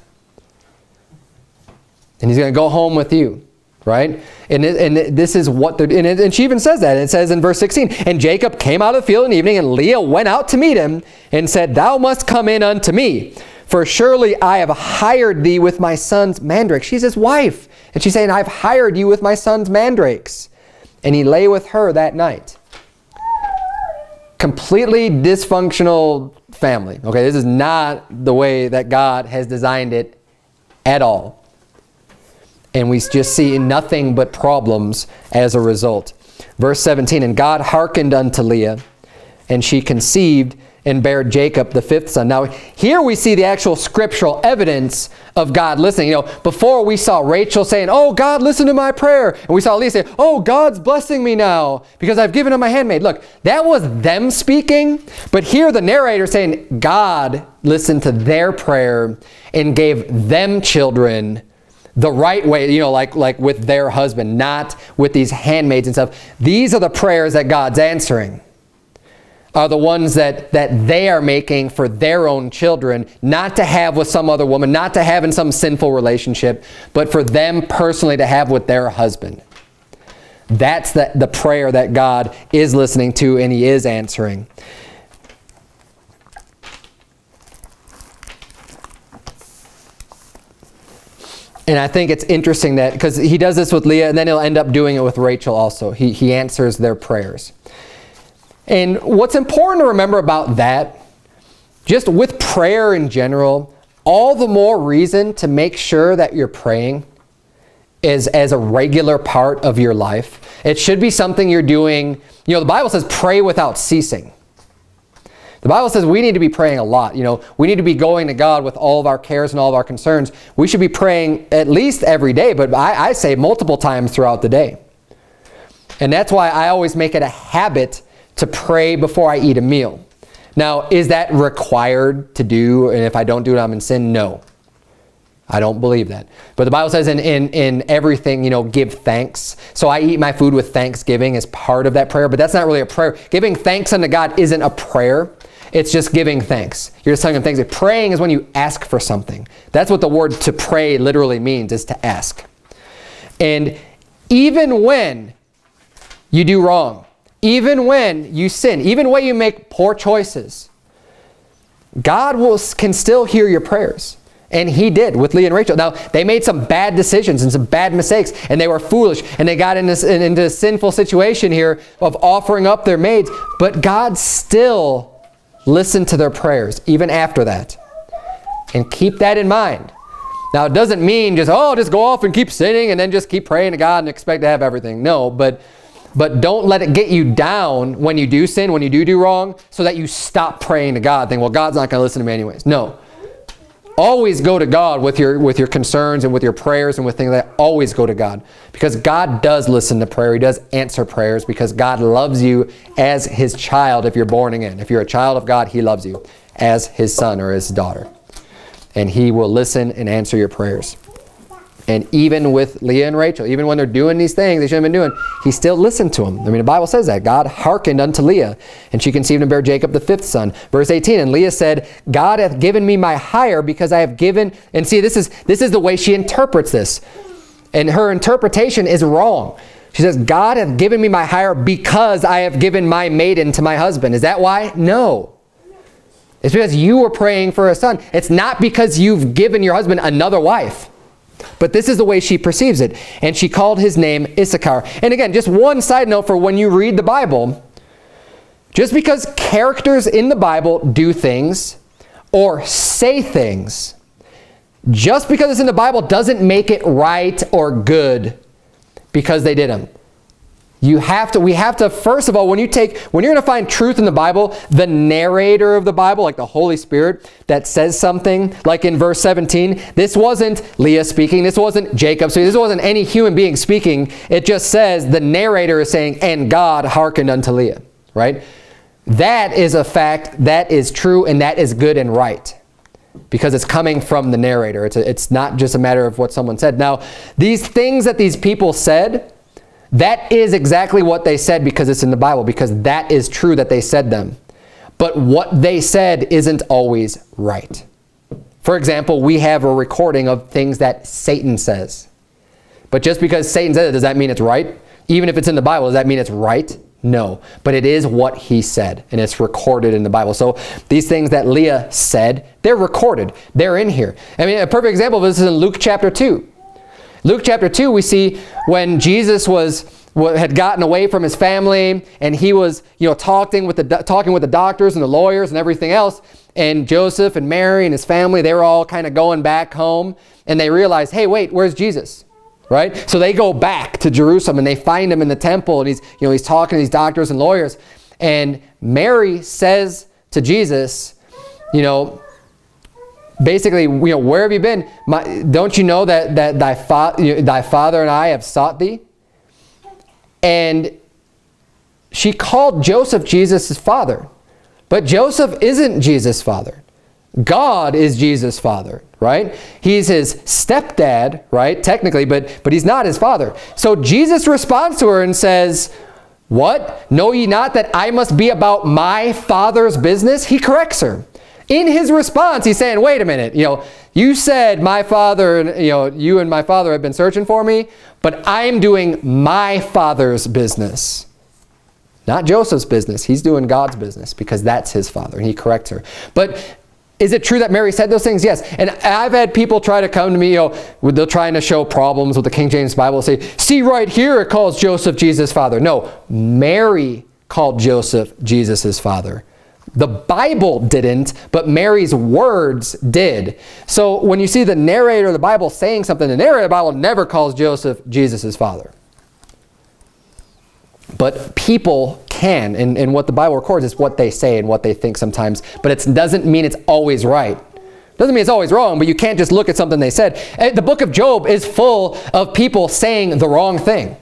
[SPEAKER 1] And he's going to go home with you, right? And this is what they're, and she even says that. It says in verse 16, and Jacob came out of the field in the evening, and Leah went out to meet him and said, thou must come in unto me, for surely I have hired thee with my son's mandrake. She's his wife. And she's saying, I've hired you with my son's mandrakes. And he lay with her that night. Completely dysfunctional family. Okay, this is not the way that God has designed it at all. And we just see nothing but problems as a result. Verse 17, and God hearkened unto Leah, and she conceived and bare Jacob the fifth son. Now here we see the actual scriptural evidence of God listening. You know, before we saw Rachel saying, oh, God, listen to my prayer. And we saw Leah say, oh, God's blessing me now because I've given him my handmaid. Look, that was them speaking. But here the narrator saying God listened to their prayer and gave them children the right way, you know, like with their husband, not with these handmaids and stuff. These are the prayers that God's answering. Are the ones that they are making for their own children, not to have with some other woman, not to have in some sinful relationship, but for them personally to have with their husband. That's the prayer that God is listening to and he is answering. And I think it's interesting that, because he does this with Leah, and then he'll end up doing it with Rachel also. He answers their prayers. And what's important to remember about that, just with prayer in general, all the more reason to make sure that you're praying is as a regular part of your life. It should be something you're doing. You know, the Bible says pray without ceasing. The Bible says we need to be praying a lot. You know, we need to be going to God with all of our cares and all of our concerns. We should be praying at least every day, but I say multiple times throughout the day. And that's why I always make it a habit to pray before I eat a meal. Now, is that required to do? And if I don't do it, I'm in sin? No. I don't believe that. But the Bible says in everything, you know, give thanks. So I eat my food with thanksgiving as part of that prayer, but that's not really a prayer. Giving thanks unto God isn't a prayer. It's just giving thanks. You're just telling him thanks. Praying is when you ask for something. That's what the word to pray literally means, is to ask. And even when you do wrong, even when you sin, even when you make poor choices, God can still hear your prayers. And he did with Leah and Rachel. Now, they made some bad decisions and some bad mistakes, and they were foolish, and they got into a sinful situation here of offering up their maids, but God still listened to their prayers, even after that. And keep that in mind. Now, it doesn't mean just go off and keep sinning and then just keep praying to God and expect to have everything. No, but don't let it get you down when you do sin, when you do wrong, so that you stop praying to God, think, well, God's not going to listen to me anyways. No. Always go to God with your concerns and with your prayers and with things like that. Always go to God. Because God does listen to prayer. He does answer prayers because God loves you as his child if you're born again. If you're a child of God, he loves you as his son or his daughter. And he will listen and answer your prayers. And even with Leah and Rachel, even when they're doing these things they shouldn't have been doing, he still listened to them. I mean, the Bible says that. God hearkened unto Leah, and she conceived and bare Jacob the fifth son. Verse 18, and Leah said, God hath given me my hire because I have given... And see, this is the way she interprets this. And her interpretation is wrong. She says, God hath given me my hire because I have given my maiden to my husband. Is that why? No. It's because you were praying for a son. It's not because you've given your husband another wife. But this is the way she perceives it. And she called his name Issachar. And again, just one side note for when you read the Bible. Just because characters in the Bible do things or say things Just because it's in the Bible doesn't make it right or good because they did them. We have to, first of all, when you're going to find truth in the Bible, the narrator of the Bible, like the Holy Spirit, that says something, like in verse 17, this wasn't Leah speaking, this wasn't Jacob speaking, this wasn't any human being speaking. It just says the narrator is saying, and God hearkened unto Leah, right? That is a fact, that is true, and that is good and right, because it's coming from the narrator. It's not just a matter of what someone said. Now, these things that these people said, that is exactly what they said because it's in the Bible, because that is true that they said them. But what they said isn't always right. For example, we have a recording of things that Satan says. But just because Satan says it, does that mean it's right? Even if it's in the Bible, does that mean it's right? No. But it is what he said, and it's recorded in the Bible. So these things that Leah said, they're recorded. They're in here. I mean, a perfect example of this is in Luke chapter 2. Luke chapter 2, we see when Jesus had gotten away from his family, and he was, talking with the doctors and the lawyers and everything else, and Joseph and Mary and his family, they were all kind of going back home, and they realized, hey, wait, where's Jesus? Right? So they go back to Jerusalem, and they find him in the temple, and he's talking to these doctors and lawyers, and Mary says to Jesus, basically, where have you been? Don't you know that thy father and I have sought thee? And she called Joseph Jesus' father. But Joseph isn't Jesus' father. God is Jesus' father, right? He's his stepdad, right? Technically, but he's not his father. So Jesus responds to her and says, what? Know ye not that I must be about my Father's business? He corrects her. In his response, he's saying, wait a minute, you said my father, you and my father have been searching for me, but I'm doing my Father's business. Not Joseph's business. He's doing God's business because that's his father, and he corrects her. But is it true that Mary said those things? Yes. And I've had people try to come to me, they're trying to show problems with the King James Bible, say, see right here it calls Joseph Jesus' father. No, Mary called Joseph Jesus' father. The Bible didn't, but Mary's words did. So when you see the narrator of the Bible saying something, the narrator of the Bible never calls Joseph Jesus' father. But people can, and what the Bible records is what they say and what they think sometimes. But it doesn't mean it's always right. Doesn't mean it's always wrong, but you can't just look at something they said. The book of Job is full of people saying the wrong thing.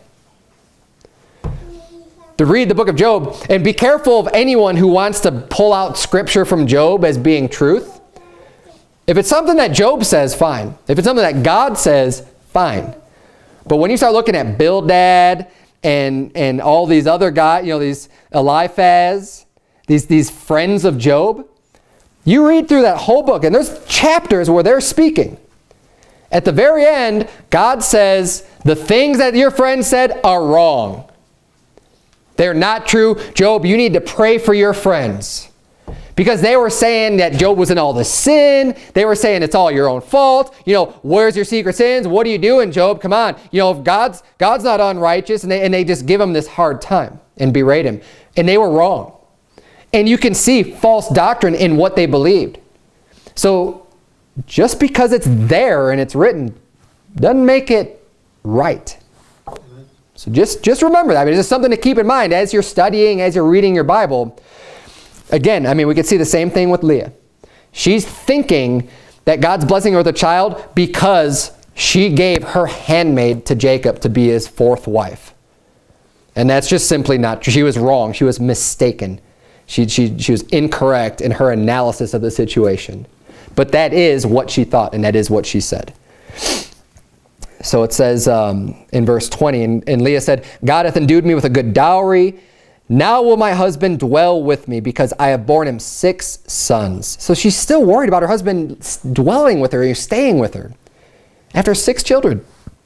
[SPEAKER 1] To read the book of Job, and be careful of anyone who wants to pull out scripture from Job as being truth. If it's something that Job says, fine. If it's something that God says, fine. But when you start looking at Bildad and all these other guys, these Eliphaz, these friends of Job, you read through that whole book, and there's chapters where they're speaking. At the very end, God says, the things that your friends said are wrong. They're not true. Job, you need to pray for your friends. Because they were saying that Job was in all the sin. They were saying it's all your own fault. Where's your secret sins? What are you doing, Job? Come on. If God's not unrighteous. And they just give him this hard time and berate him. And they were wrong. And you can see false doctrine in what they believed. So just because it's there and it's written doesn't make it right. So just remember that. It's just something to keep in mind as you're studying, as you're reading your Bible. Again, we could see the same thing with Leah. She's thinking that God's blessing her with a child because she gave her handmaid to Jacob to be his fourth wife. And that's just simply not true. She was wrong. She was mistaken. She was incorrect in her analysis of the situation. But that is what she thought, and that is what she said. So it says in verse 20, and Leah said, God hath endued me with a good dowry. Now will my husband dwell with me, because I have borne him 6 sons. So she's still worried about her husband dwelling with her, staying with her, after 6 children.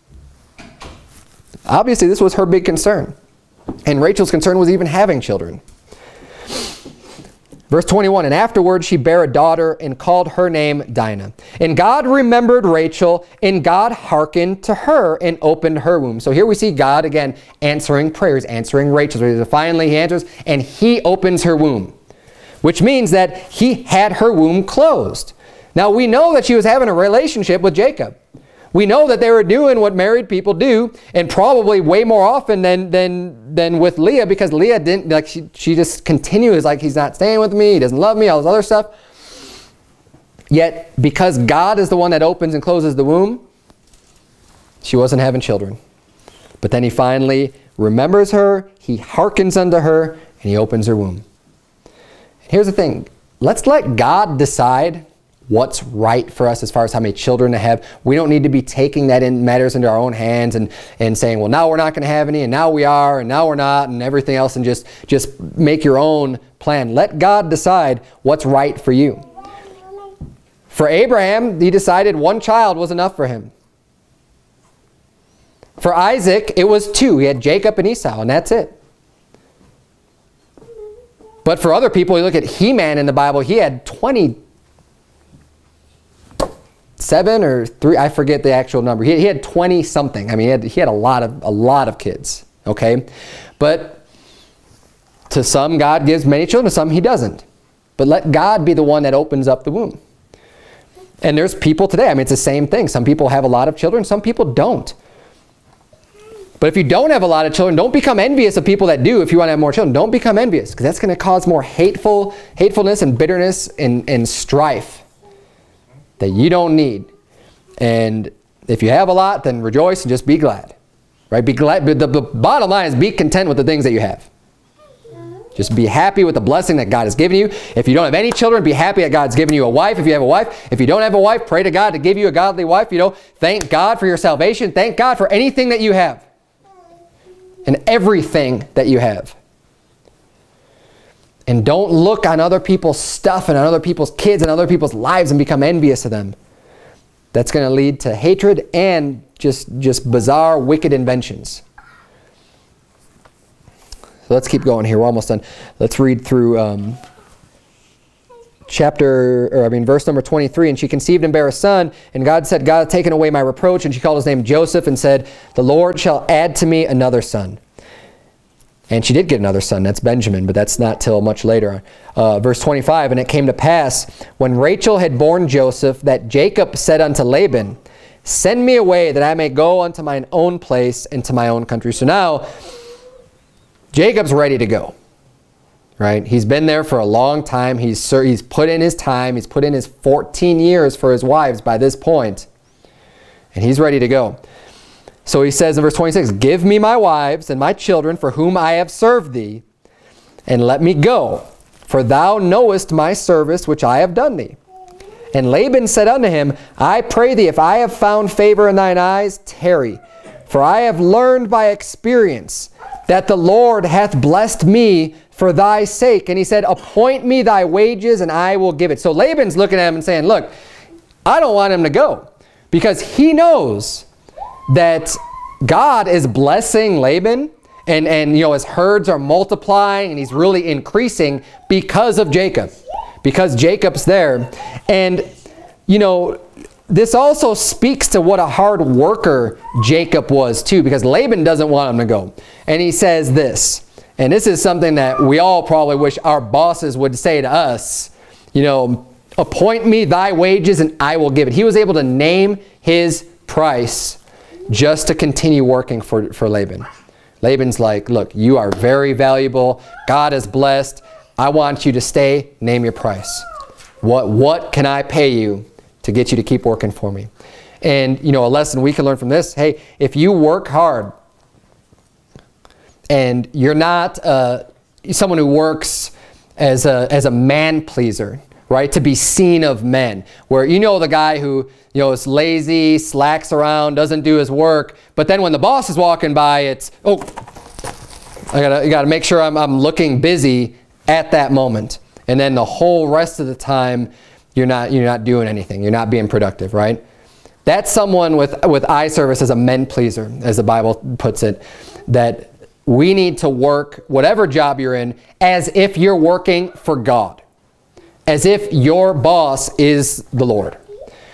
[SPEAKER 1] Obviously, this was her big concern. And Rachel's concern was even having children. Verse 21, and afterward she bare a daughter and called her name Dinah. And God remembered Rachel, and God hearkened to her and opened her womb. So here we see God again answering prayers, answering Rachel's. So finally he answers, and he opens her womb, which means that he had her womb closed. Now we know that she was having a relationship with Jacob. We know that they were doing what married people do, and probably way more often than with Leah, because Leah didn't, like, she just continues like, he's not staying with me, he doesn't love me, all this other stuff. Yet because God is the one that opens and closes the womb, she wasn't having children. But then he finally remembers her, he hearkens unto her, and he opens her womb. And here's the thing, let's let God decide what's right for us as far as how many children to have. We don't need to be taking that in matters into our own hands and saying, well, now we're not going to have any, and now we are, and now we're not, and everything else, and just make your own plan. Let God decide what's right for you. For Abraham, he decided one child was enough for him. For Isaac, it was 2. He had Jacob and Esau, and that's it. But for other people, you look at He-Man in the Bible, he had 27 or 3, I forget the actual number. He had 20 something. I mean, he had a lot of kids, okay? But to some, God gives many children, to some he doesn't. But let God be the one that opens up the womb. And there's people today, I mean, it's the same thing. Some people have a lot of children, some people don't. But if you don't have a lot of children, don't become envious of people that do if you want to have more children. Don't become envious, because that's going to cause more hatefulness and bitterness and strife that you don't need. And if you have a lot, then rejoice and just be glad. Right? Be glad. The bottom line is be content with the things that you have. Just be happy with the blessing that God has given you. If you don't have any children, be happy that God's given you a wife. If you have a wife, if you don't have a wife, pray to God to give you a godly wife. You know, thank God for your salvation. Thank God for anything that you have. And everything that you have. And don't look on other people's stuff and on other people's kids and other people's lives and become envious of them. That's going to lead to hatred and just bizarre, wicked inventions. So let's keep going here. We're almost done. Let's read through verse number 23. And she conceived and bare a son, and God said, God hath taken away my reproach. And she called his name Joseph and said, the Lord shall add to me another son. And she did get another son, that's Benjamin, but that's not till much later. Verse 25, and it came to pass, when Rachel had borne Joseph, that Jacob said unto Laban, send me away that I may go unto mine own place and to my own country. So now, Jacob's ready to go. Right? He's been there for a long time. He's put in his time. He's put in his 14 years for his wives by this point. And he's ready to go. So he says in verse 26, give me my wives and my children for whom I have served thee, and let me go, for thou knowest my service which I have done thee. And Laban said unto him, I pray thee, if I have found favor in thine eyes, tarry. For I have learned by experience that the Lord hath blessed me for thy sake. And he said, appoint me thy wages, and I will give it. So Laban's looking at him and saying, look, I don't want him to go, because he knows that God is blessing Laban, and you know, his herds are multiplying, and he's really increasing because of Jacob, because Jacob's there. And you know, this also speaks to what a hard worker Jacob was too, because Laban doesn't want him to go. And he says this, and this is something that we all probably wish our bosses would say to us, you know, appoint me thy wages and I will give it. He was able to name his price just to continue working for Laban. Laban's like, look, you are very valuable. God is blessed. I want you to stay. Name your price. What can I pay you to get you to keep working for me? And, you know, a lesson we can learn from this, hey, if you work hard and you're not someone who works as a man pleaser, right, to be seen of men, where you know the guy who, you know, is lazy, slacks around, doesn't do his work, but then when the boss is walking by, it's, oh, I gotta make sure I'm looking busy at that moment, and then the whole rest of the time you're not doing anything, you're not being productive, right? That's someone with eye service as a men pleaser, as the Bible puts it, that we need to work whatever job you're in as if you're working for God, as if your boss is the Lord.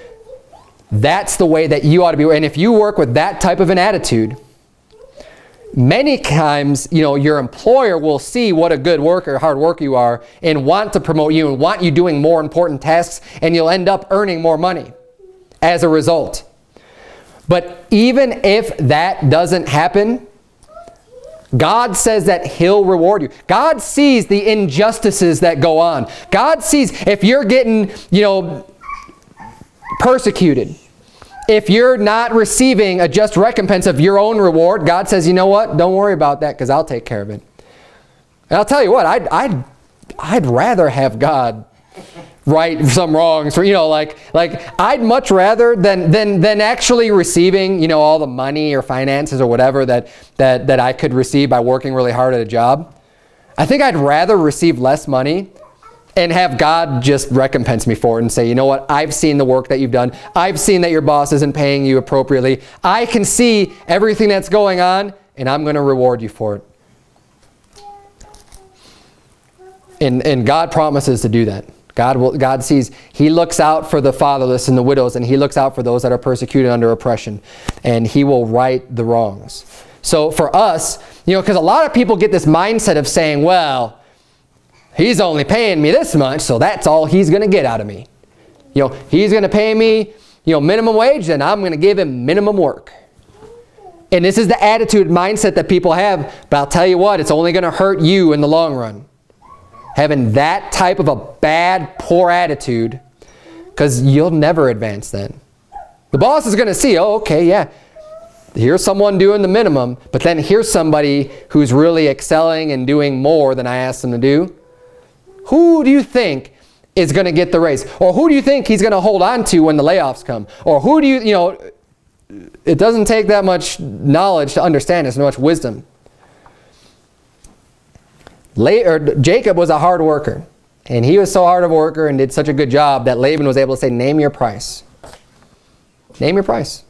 [SPEAKER 1] That's the way that you ought to be. And if you work with that type of an attitude, Many times, your employer will see what a good worker, hard worker you are, and want to promote you and want you doing more important tasks, and you'll end up earning more money as a result. But even if that doesn't happen, God says that He'll reward you. God sees the injustices that go on. God sees if you're getting, persecuted. If you're not receiving a just recompense of your own reward, God says, you know what? Don't worry about that because I'll take care of it. And I'll tell you what, I'd rather have God right some wrongs for, like I'd much rather than actually receiving, all the money or finances or whatever that I could receive by working really hard at a job. I think I'd rather receive less money and have God just recompense me for it and say, you know what, I've seen the work that you've done. I've seen that your boss isn't paying you appropriately. I can see everything that's going on, and I'm going to reward you for it. And God promises to do that. God sees, He looks out for the fatherless and the widows, and He looks out for those that are persecuted under oppression, and He will right the wrongs. So for us, because a lot of people get this mindset of saying, well, He's only paying me this much, so that's all He's going to get out of me. He's going to pay me, minimum wage, and I'm going to give Him minimum work. And this is the attitude, mindset that people have, but I'll tell you what, it's only going to hurt you in the long run. Having that type of a bad, poor attitude, because you'll never advance then. The boss is going to see, oh, okay, yeah, here's someone doing the minimum, but then here's somebody who's really excelling and doing more than I asked them to do. Who do you think is going to get the raise? Or who do you think he's going to hold on to when the layoffs come? Or who do it doesn't take that much knowledge to understand this, so much wisdom. Jacob was a hard worker. And he was so hard of a worker and did such a good job that Laban was able to say, name your price. Name your price.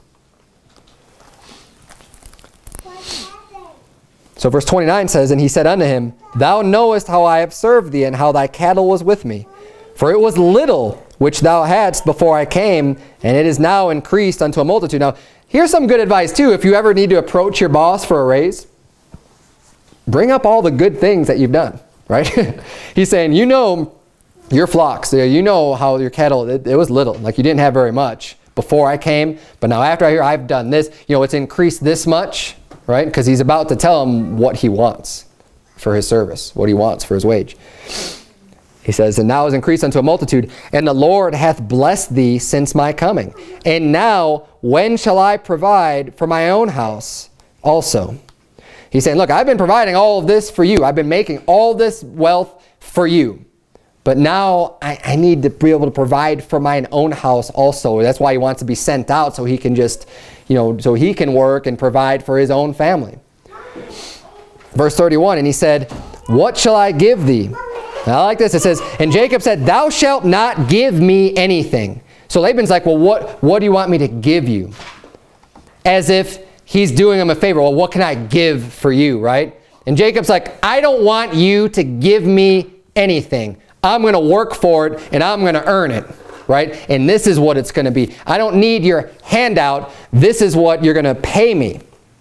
[SPEAKER 1] So verse 29 says, and he said unto him, Thou knowest how I have served thee, and how thy cattle was with me. For it was little which thou hadst before I came, and it is now increased unto a multitude. Now, here's some good advice too. If you ever need to approach your boss for a raise, bring up all the good things that you've done, right? He's saying, your flocks, you know how your cattle, it was little, like you didn't have very much before I came, but now after I hear I've done this, it's increased this much. Right? Because he's about to tell him what he wants for his service, what he wants for his wage. He says, and now is increased unto a multitude, and the Lord hath blessed thee since my coming. And now, when shall I provide for my own house also? He's saying, look, I've been providing all of this for you. I've been making all this wealth for you. But now I need to be able to provide for my own house also. That's why he wants to be sent out, so he can just, so he can work and provide for his own family. Verse 31, and he said, What shall I give thee? Now, I like this. It says, and Jacob said, Thou shalt not give me anything. So Laban's like, well, what do you want me to give you? As if he's doing him a favor. Well, what can I give for you, right? And Jacob's like, I don't want you to give me anything. I'm going to work for it, and I'm going to earn it, right? And this is what it's going to be. I don't need your handout. This is what you're going to pay me.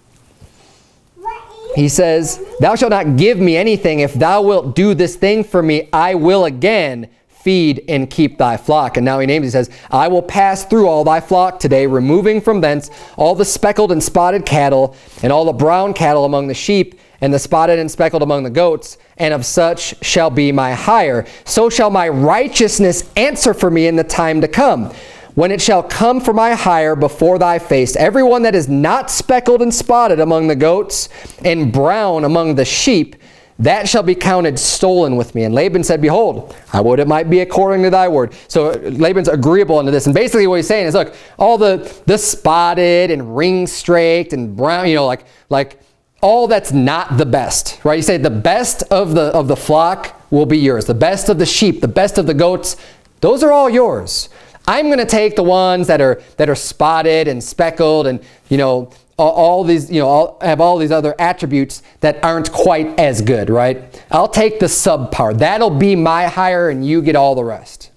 [SPEAKER 1] He says, Thou shalt not give me anything. If thou wilt do this thing for me, I will again feed and keep thy flock. And now he names, he says, I will pass through all thy flock today, removing from thence all the speckled and spotted cattle, and all the brown cattle among the sheep, and the spotted and speckled among the goats, and of such shall be my hire. So shall my righteousness answer for me in the time to come, when it shall come for my hire before thy face. Everyone that is not speckled and spotted among the goats, and brown among the sheep, that shall be counted stolen with me. And Laban said, Behold, I would it might be according to thy word. So Laban's agreeable unto this. And basically what he's saying is, look, all the spotted and ring-straked and brown, like all that's not the best, right? You say the best of the flock will be yours. The best of the sheep, the best of the goats, those are all yours. I'm going to take the ones that are spotted and speckled and, all these, have all these other attributes that aren't quite as good, right? I'll take the subpar. That'll be my hire, and you get all the rest.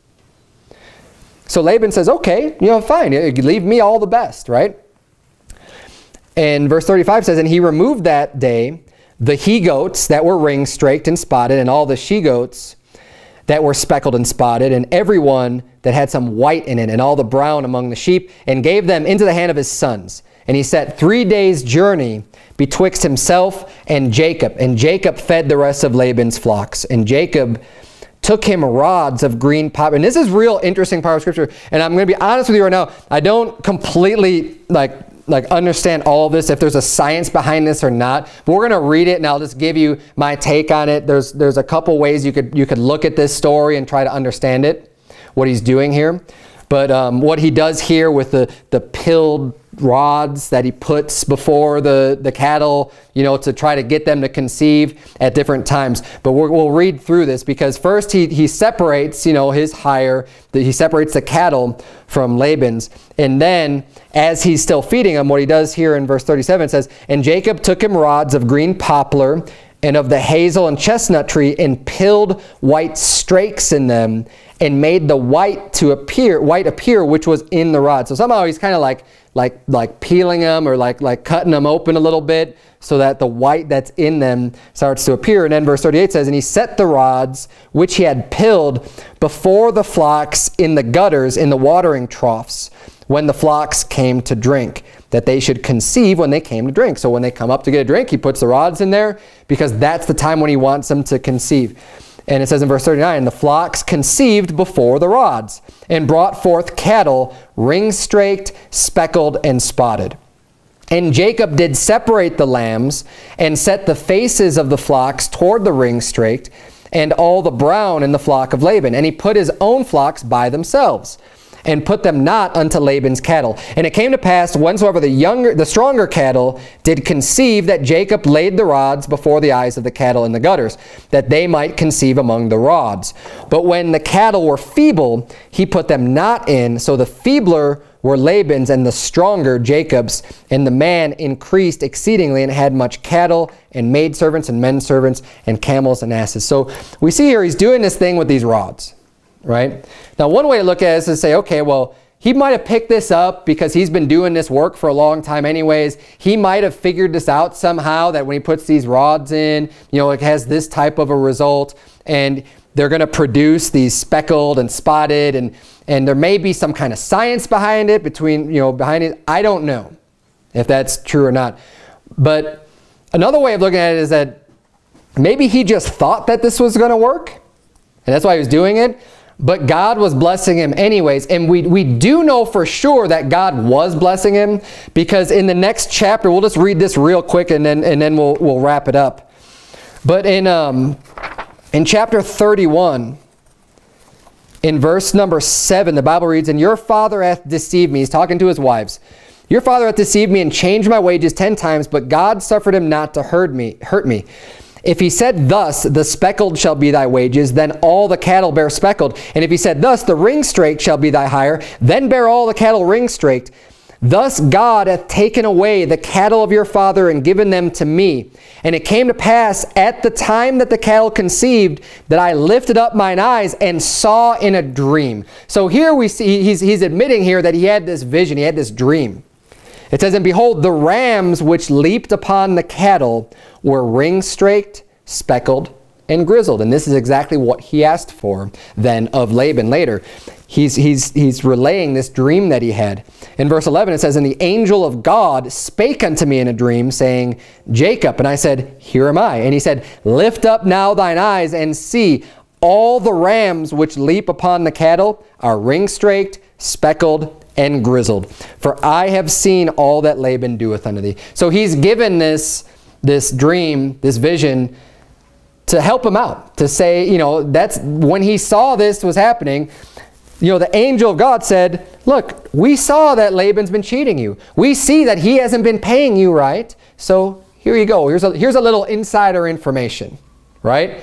[SPEAKER 1] So Laban says, okay, fine. Leave me all the best, right? And verse 35 says, and he removed that day the he-goats that were ring-straked and spotted, and all the she-goats that were speckled and spotted, and every one that had some white in it, and all the brown among the sheep, and gave them into the hand of his sons. And he set 3 days' journey betwixt himself and Jacob fed the rest of Laban's flocks. And Jacob took him rods of green poplar. And this is real interesting part of Scripture. And I'm going to be honest with you right now, I don't completely like understand all of this, if there's a science behind this or not. But we're going to read it, and I'll just give you my take on it. There's a couple ways you could look at this story and try to understand it, what he's doing here. But what he does here with the pilled rods that he puts before the cattle, to try to get them to conceive at different times. But we'll read through this, because first he separates, his hire, he separates the cattle from Laban's. And then as he's still feeding them, what he does here in verse 37 says, and Jacob took him rods of green poplar and of the hazel and chestnut tree, and pilled white strakes in them, and made the white appear which was in the rod. So somehow he's kind of like peeling them, or like cutting them open a little bit, so that the white that's in them starts to appear. And then verse 38 says, and he set the rods which he had pilled before the flocks in the gutters, in the watering troughs, when the flocks came to drink, that they should conceive when they came to drink. So when they come up to get a drink, he puts the rods in there, because that's the time when he wants them to conceive. And it says in verse 39, the flocks conceived before the rods, and brought forth cattle ring-straked, speckled, and spotted. And Jacob did separate the lambs, and set the faces of the flocks toward the ring-straked, and all the brown in the flock of Laban. And he put his own flocks by themselves, and put them not unto Laban's cattle. And it came to pass, whensoever the stronger cattle did conceive, that Jacob laid the rods before the eyes of the cattle in the gutters, that they might conceive among the rods. But when the cattle were feeble, he put them not in. So the feebler were Laban's, and the stronger Jacob's. And the man increased exceedingly, and had much cattle, and maidservants, and menservants, and camels, and asses. So we see here he's doing this thing with these rods. Right? Now, one way to look at it is to say, okay, well, he might have picked this up because he's been doing this work for a long time anyways. He might have figured this out somehow, that when he puts these rods in, it has this type of a result, and they're going to produce these speckled and spotted, and there may be some kind of science behind it, behind it. I don't know if that's true or not. But another way of looking at it is that maybe he just thought that this was going to work, and that's why he was doing it. But God was blessing him anyways. And we do know for sure that God was blessing him, because in the next chapter, we'll just read this real quick, and then we'll wrap it up. But in chapter 31, in verse number 7, the Bible reads, and your father hath deceived me. He's talking to his wives. Your father hath deceived me, and changed my wages 10 times, but God suffered him not to hurt me. If he said thus, the speckled shall be thy wages, then all the cattle bear speckled. And if he said thus, the ring-straked shall be thy hire, then bear all the cattle ring-straked. Thus God hath taken away the cattle of your father, and given them to me. And it came to pass at the time that the cattle conceived, that I lifted up mine eyes, and saw in a dream. So here we see, he's admitting here that he had this vision, he had this dream. It says, and behold, the rams which leaped upon the cattle were ring-straked, speckled, and grizzled. And this is exactly what he asked for then of Laban later. He's relaying this dream that he had. In verse 11 it says, and the angel of God spake unto me in a dream, saying, Jacob. And I said, here am I. And he said, lift up now thine eyes, and see, all the rams which leap upon the cattle are ring-straked, speckled, and grizzled. For I have seen all that Laban doeth unto thee. So he's given this dream, this vision, to help him out. To say, that's when he saw this was happening, the angel of God said, look, we saw that Laban's been cheating you. We see that he hasn't been paying you right. So here you go. Here's a little insider information, right?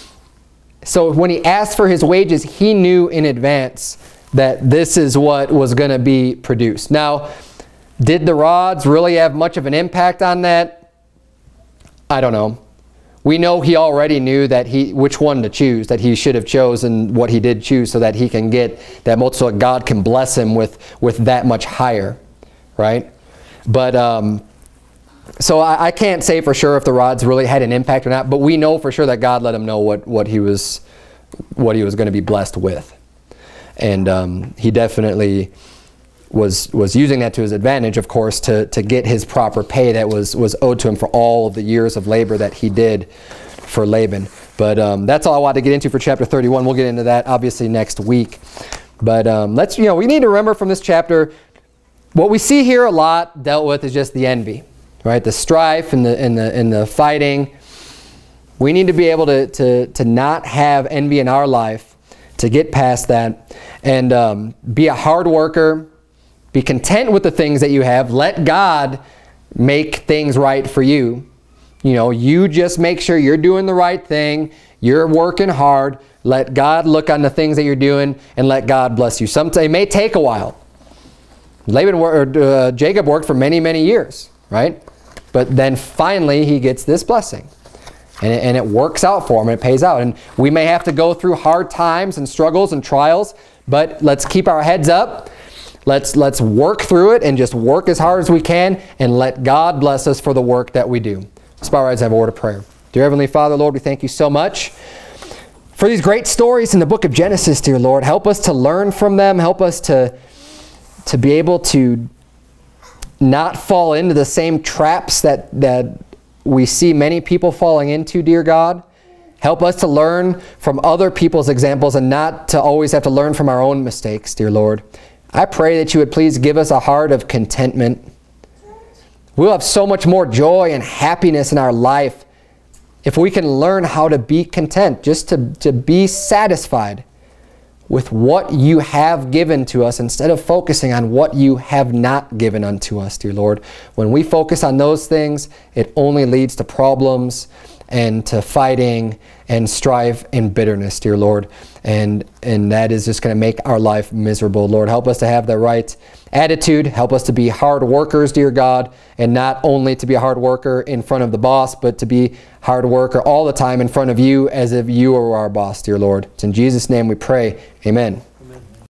[SPEAKER 1] So when he asked for his wages, he knew in advance that this is what was going to be produced. Now, did the rods really have much of an impact on that? I don't know. We know he already knew that which one to choose, that he should have chosen what he did choose, so that he can get that multitude, so God can bless him with that much higher, right? But So I can't say for sure if the rods really had an impact or not, but we know for sure that God let him know what he was going to be blessed with. And he definitely was using that to his advantage, of course, to get his proper pay that was owed to him for all of the years of labor that he did for Laban. But that's all I wanted to get into for chapter 31. We'll get into that obviously next week. But we need to remember from this chapter, what we see here a lot dealt with is just the envy, right? The strife and the fighting. We need to be able to not have envy in our life, to get past that, and be a hard worker. Be content with the things that you have. Let God make things right for you. You just make sure you're doing the right thing. You're working hard. Let God look on the things that you're doing and let God bless you. Sometimes it may take a while. Jacob worked for many, many years, right? But then finally he gets this blessing. And it works out for him and it pays out. And we may have to go through hard times and struggles and trials, but let's keep our heads up. Let's work through it and just work as hard as we can and let God bless us for the work that we do. Let's bow our heads and have a word of prayer. Dear Heavenly Father, Lord, we thank you so much for these great stories in the book of Genesis, dear Lord. Help us to learn from them. Help us to be able to not fall into the same traps that we see many people falling into, dear God. Help us to learn from other people's examples and not to always have to learn from our own mistakes, dear Lord. I pray that you would please give us a heart of contentment. We'll have so much more joy and happiness in our life if we can learn how to be content, just to be satisfied with what you have given to us instead of focusing on what you have not given unto us, dear Lord. When we focus on those things, it only leads to problems and to fighting and strife and bitterness, dear Lord. And that is just going to make our life miserable. Lord, help us to have the right attitude. Help us to be hard workers, dear God, and not only to be a hard worker in front of the boss, but to be hard worker all the time in front of you as if you were our boss, dear Lord. It's in Jesus' name we pray. Amen.